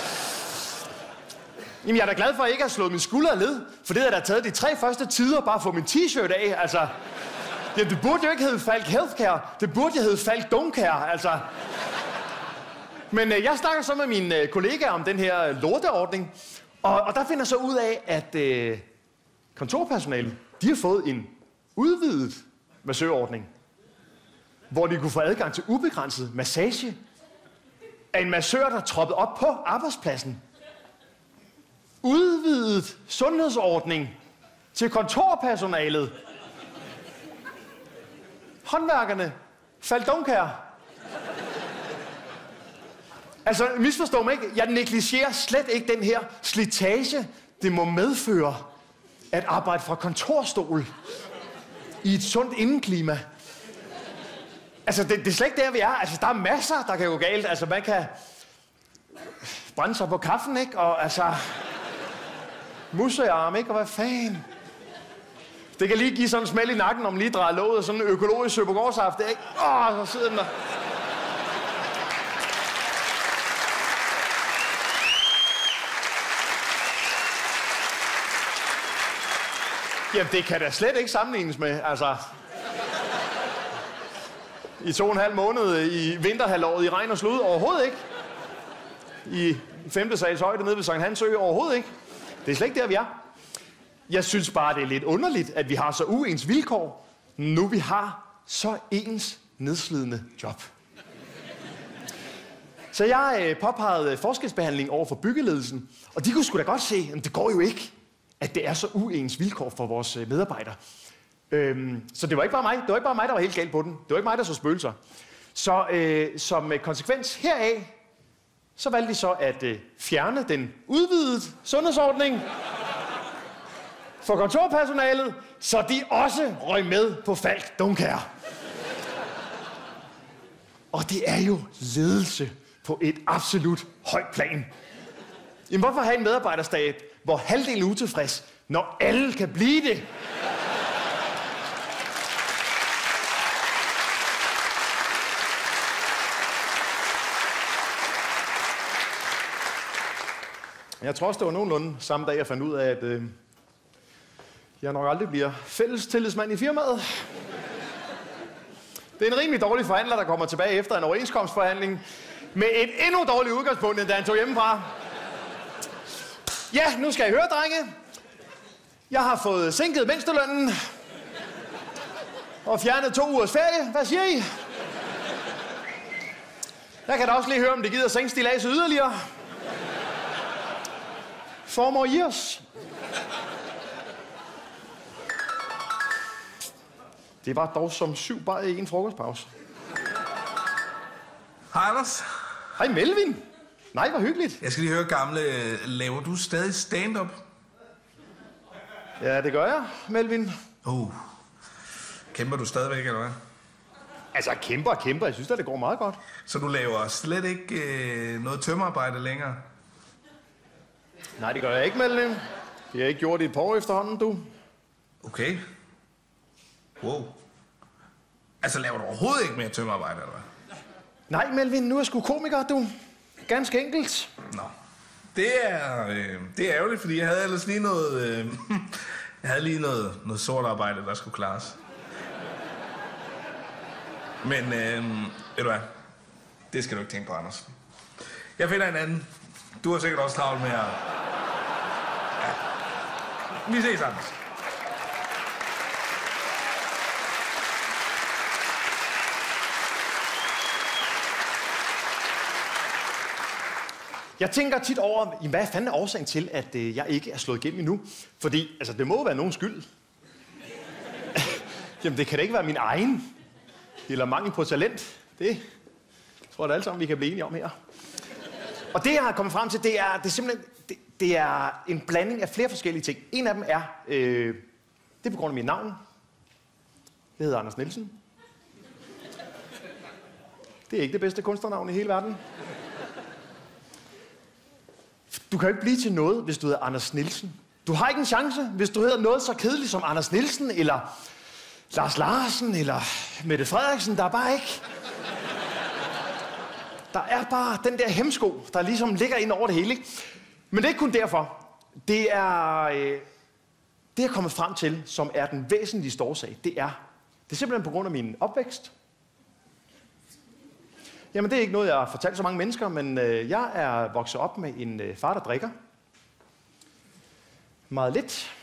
S2: Jamen, jeg er da glad for, at jeg ikke har slået min skulder af led, for det har da taget de tre første tider bare at få min t-shirt af, altså. Ja, det burde jo ikke hedde Falck Healthcare, det burde jo hedde Falck Duncare, altså. Men øh, jeg snakker så med mine øh, kollegaer om den her lorteordning, og, og der finder så ud af, at øh, kontorpersonalet, de har fået en udvidet massørordning, hvor de kunne få adgang til ubegrænset massage af en massør, der troppede op på arbejdspladsen. Udvidet sundhedsordning til kontorpersonalet. Håndværkerne. Falck Duncare. Altså, misforstå mig ikke. Jeg negligerer slet ikke den her slitage, det må medføre at arbejde fra kontorstol i et sundt indeklima. Altså, det, det er slet ikke der, vi er. Altså, der er masser, der kan gå galt. Altså, man kan brænde sig på kaffen, ikke? Og altså... musearm, ikke? Og hvad fanden? Det kan lige give sådan en smæld i nakken, om lige drejer låget og sådan en økologisk søbegårdsaft, ikke? Åh, så sidder den der. Jamen, det kan da slet ikke sammenlignes med, altså... I to og en halv måned i vinterhalvåret i regn og slud, overhovedet ikke. I femte sals højde nede ved Sankt Hans Ø, overhovedet ikke. Det er slet ikke der, vi er. Jeg synes bare, det er lidt underligt, at vi har så uens vilkår, nu vi har så ens nedslidende job. Så jeg øh, påpegede forskelsbehandling over for byggeledelsen, og de kunne sgu da godt se, at det går jo ikke, at det er så uens vilkår for vores øh, medarbejdere. Øhm, så det var ikke bare mig, det var ikke bare mig, der var helt galt på den. Det var ikke mig, der så spøgelser. Så øh, som konsekvens heraf, så valgte de så at øh, fjerne den udvidede sundhedsordning for kontorpersonalet, så de også røg med på Falck Duncare. Og det er jo ledelse på et absolut højt plan. Jamen, hvorfor have en medarbejderstab, hvor halvdelen er utilfreds, når alle kan blive det? Jeg tror også, det var nogenlunde samme dag, jeg fandt ud af, at øh, jeg nok aldrig bliver fælles tillidsmand i firmaet. Det er en rimelig dårlig forhandler, der kommer tilbage efter en overenskomstforhandling med et endnu dårligt udgangspunkt, end da han tog hjemmefra. Ja, nu skal I høre, drenge. Jeg har fået sænket mindstelønnen og fjernet to ugers ferie. Hvad siger I? Jeg kan da også lige høre, om det gider sænke stillads yderligere. Four more years. Det var dog som syv bare i en frokostpause.
S7: Hej, Anders.
S2: Hej, Melvin. Nej, hvor hyggeligt.
S7: Jeg skal lige høre, gamle, laver du stadig stand-up?
S2: Ja, det gør jeg, Melvin.
S7: Uh. Kæmper du stadigvæk, eller hvad?
S2: Altså, kæmper og kæmper. Jeg synes da, det går meget godt.
S7: Så du laver slet ikke øh, noget tømmerarbejde længere?
S2: Nej, det gør jeg ikke, Melvin. Det har jeg ikke gjort i et par år efterhånden, du.
S7: Okay. Wow. Altså, laver du overhovedet ikke mere tømmerarbejde, eller hvad?
S2: Nej, Melvin, nu er jeg sgu komiker, du. Ganske enkelt.
S7: Nå. Det er, øh, det er ærgerligt, fordi jeg havde ellers lige noget... Øh, jeg havde lige noget, noget sort arbejde, der skulle klares. Men, øh, ved du hvad? Det skal du ikke tænke på, Anders. Jeg finder en anden. Du har sikkert også travlt med at... Ja. Vi ses, Anders.
S2: Jeg tænker tit over, hvad fanden er årsagen til, at øh, jeg ikke er slået igennem endnu? Fordi, altså, det må være nogens skyld. Jamen, det kan da ikke være min egen. Eller mangel på talent. Det tror jeg da alle sammen, vi kan blive enige om her. Og det, jeg har kommet frem til, det er, det er simpelthen det, det er en blanding af flere forskellige ting. En af dem er, øh, det er på grund af mit navn. Jeg hedder Anders Nielsen. Det er ikke det bedste kunstnernavn i hele verden. Du kan jo ikke blive til noget, hvis du hedder Anders Nielsen. Du har ikke en chance, hvis du hedder noget så kedeligt som Anders Nielsen, eller Lars Larsen, eller Mette Frederiksen. Der er bare ikke... Der er bare den der hemsko, der ligesom ligger ind over det hele, ikke? Men det er ikke kun derfor. Det er... Øh, det, jeg er kommet frem til, som er den væsentligste årsag, det er... Det er simpelthen på grund af min opvækst. Jamen, det er ikke noget, jeg har fortalt så mange mennesker, men øh, jeg er vokset op med en øh, far, der drikker. Meget lidt.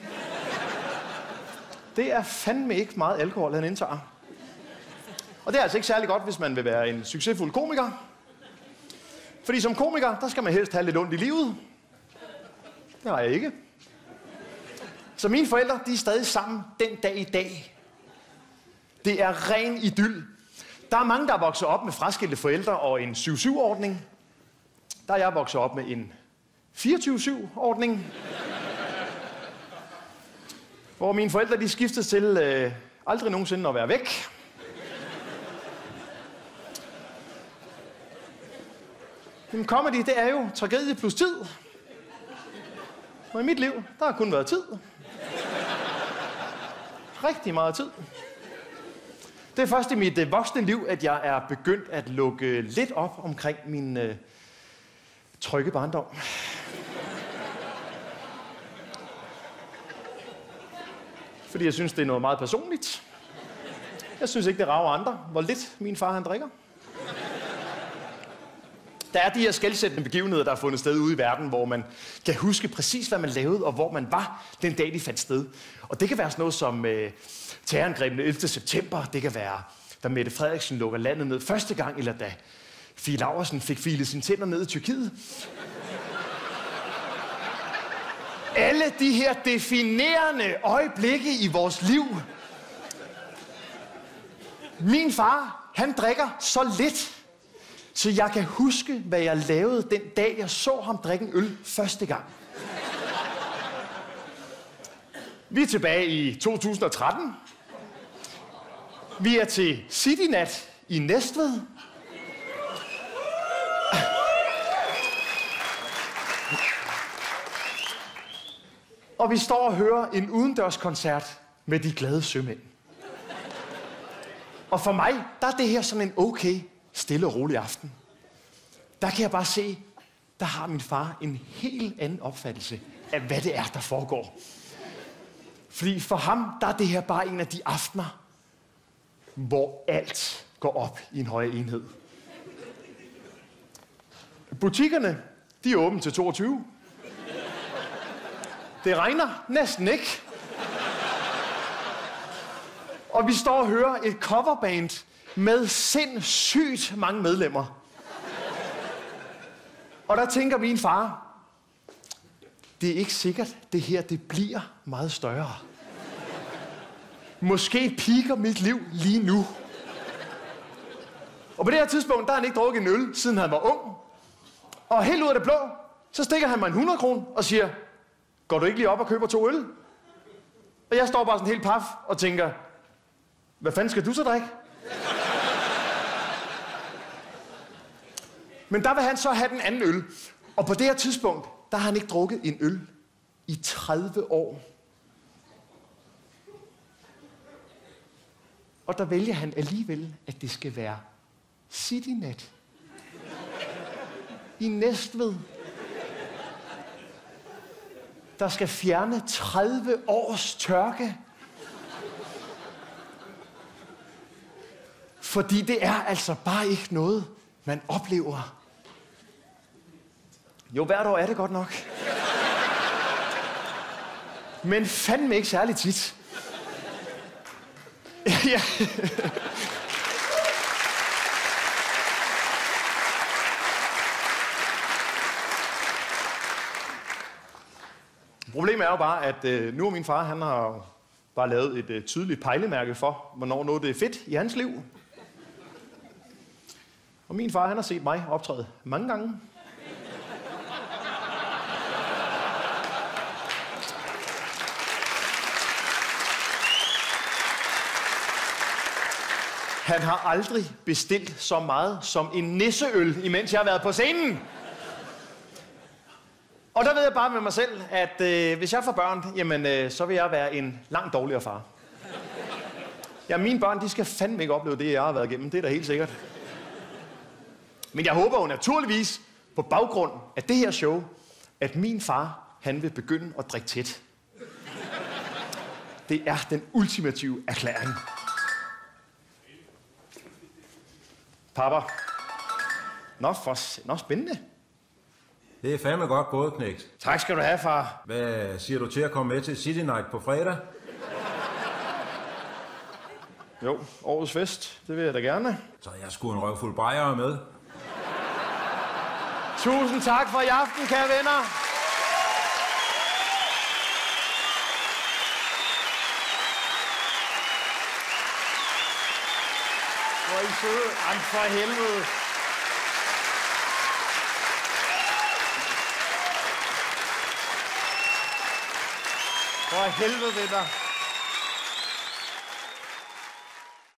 S2: Det er fandme ikke meget alkohol, han indtager. Og det er altså ikke særlig godt, hvis man vil være en succesfuld komiker. Fordi som komiker, der skal man helst have lidt ondt i livet. Det har jeg ikke. Så mine forældre, de er stadig sammen den dag i dag. Det er ren idyll. Der er mange, der er vokset op med fraskilte forældre og en syv syv-ordning. Der er jeg vokset op med en fireogtyve syv-ordning. Hvor mine forældre, de skiftede til øh, aldrig nogensinde at være væk. Men comedy, det er jo tragedie plus tid. Og i mit liv, der har kun været tid. Rigtig meget tid. Det er først i mit øh, voksne liv, at jeg er begyndt at lukke lidt op omkring min øh, trygge barndom. Fordi jeg synes, det er noget meget personligt. Jeg synes ikke, det rager andre, hvor lidt min far han drikker. Der er de her skelsættende begivenheder, der er fundet sted ude i verden, hvor man kan huske præcis, hvad man lavede, og hvor man var den dag, de fandt sted. Og det kan være sådan noget som øh, terrorangrebene ellevte september. Det kan være, da Mette Frederiksen lukker landet ned første gang, eller da Fie Laursen fik filet sine tænder ned i Tyrkiet. Alle de her definerende øjeblikke i vores liv. Min far, han drikker så lidt, så jeg kan huske, hvad jeg lavede den dag, jeg så ham drikke en øl første gang. Vi er tilbage i to tusind og tretten. Vi er til Citynat i Næstved. Og vi står og hører en udendørskoncert med De Glade Sømænd. Og for mig, der er det her sådan en okay, stille og rolig aften. Der kan jeg bare se, der har min far en helt anden opfattelse af, hvad det er, der foregår. Fordi for ham, der er det her bare en af de aftener, hvor alt går op i en højere enhed. Butikkerne, de er åbne til toogtyve. Det regner næsten ikke. Og vi står og hører et coverband med sindssygt mange medlemmer. Og der tænker min far, det er ikke sikkert, det her det bliver meget større. Måske piker mit liv lige nu. Og på det her tidspunkt, der har han ikke drukket en øl, siden han var ung. Og helt ud af det blå, så stikker han mig en hundrede kroner og siger, går du ikke lige op og køber to øl? Og jeg står bare sådan helt paf og tænker, hvad fanden skal du så drikke? Men der vil han så have den anden øl. Og på det her tidspunkt, der har han ikke drukket en øl i tredive år. Og der vælger han alligevel, at det skal være Citynat. I Næstved. Der skal fjerne tredive års tørke. Fordi det er altså bare ikke noget, man oplever. Jo, hvert år er det godt nok. Men fandme ikke særlig tit. Ja. Problemet er jo bare, at øh, nu er min far, han har bare lavet et øh, tydeligt pejlemærke for, hvornår noget det er fedt i hans liv. Og min far, han har set mig optræde mange gange. Han har aldrig bestilt så meget som en nisseøl, imens jeg har været på scenen. Og der ved jeg bare med mig selv, at øh, hvis jeg får børn, jamen, øh, så vil jeg være en langt dårligere far. Ja, mine børn, de skal fandme ikke opleve det, jeg har været igennem. Det er da helt sikkert. Men jeg håber jo naturligvis, på baggrund af det her show, at min far, han vil begynde at drikke tæt. Det er den ultimative erklæring. Papa. Nå, for... Nå, spændende.
S8: Det er fandme godt gået, knægt.
S2: Tak skal du have, far.
S8: Hvad siger du til at komme med til City Night på fredag?
S2: Jo, årets fest. Det vil jeg da gerne.
S8: Så jeg skulle en røvfuld bajer med.
S2: Tusind tak for i aften, kære venner. Hvor er I søde. Ej, for helvede. For helvede, venner.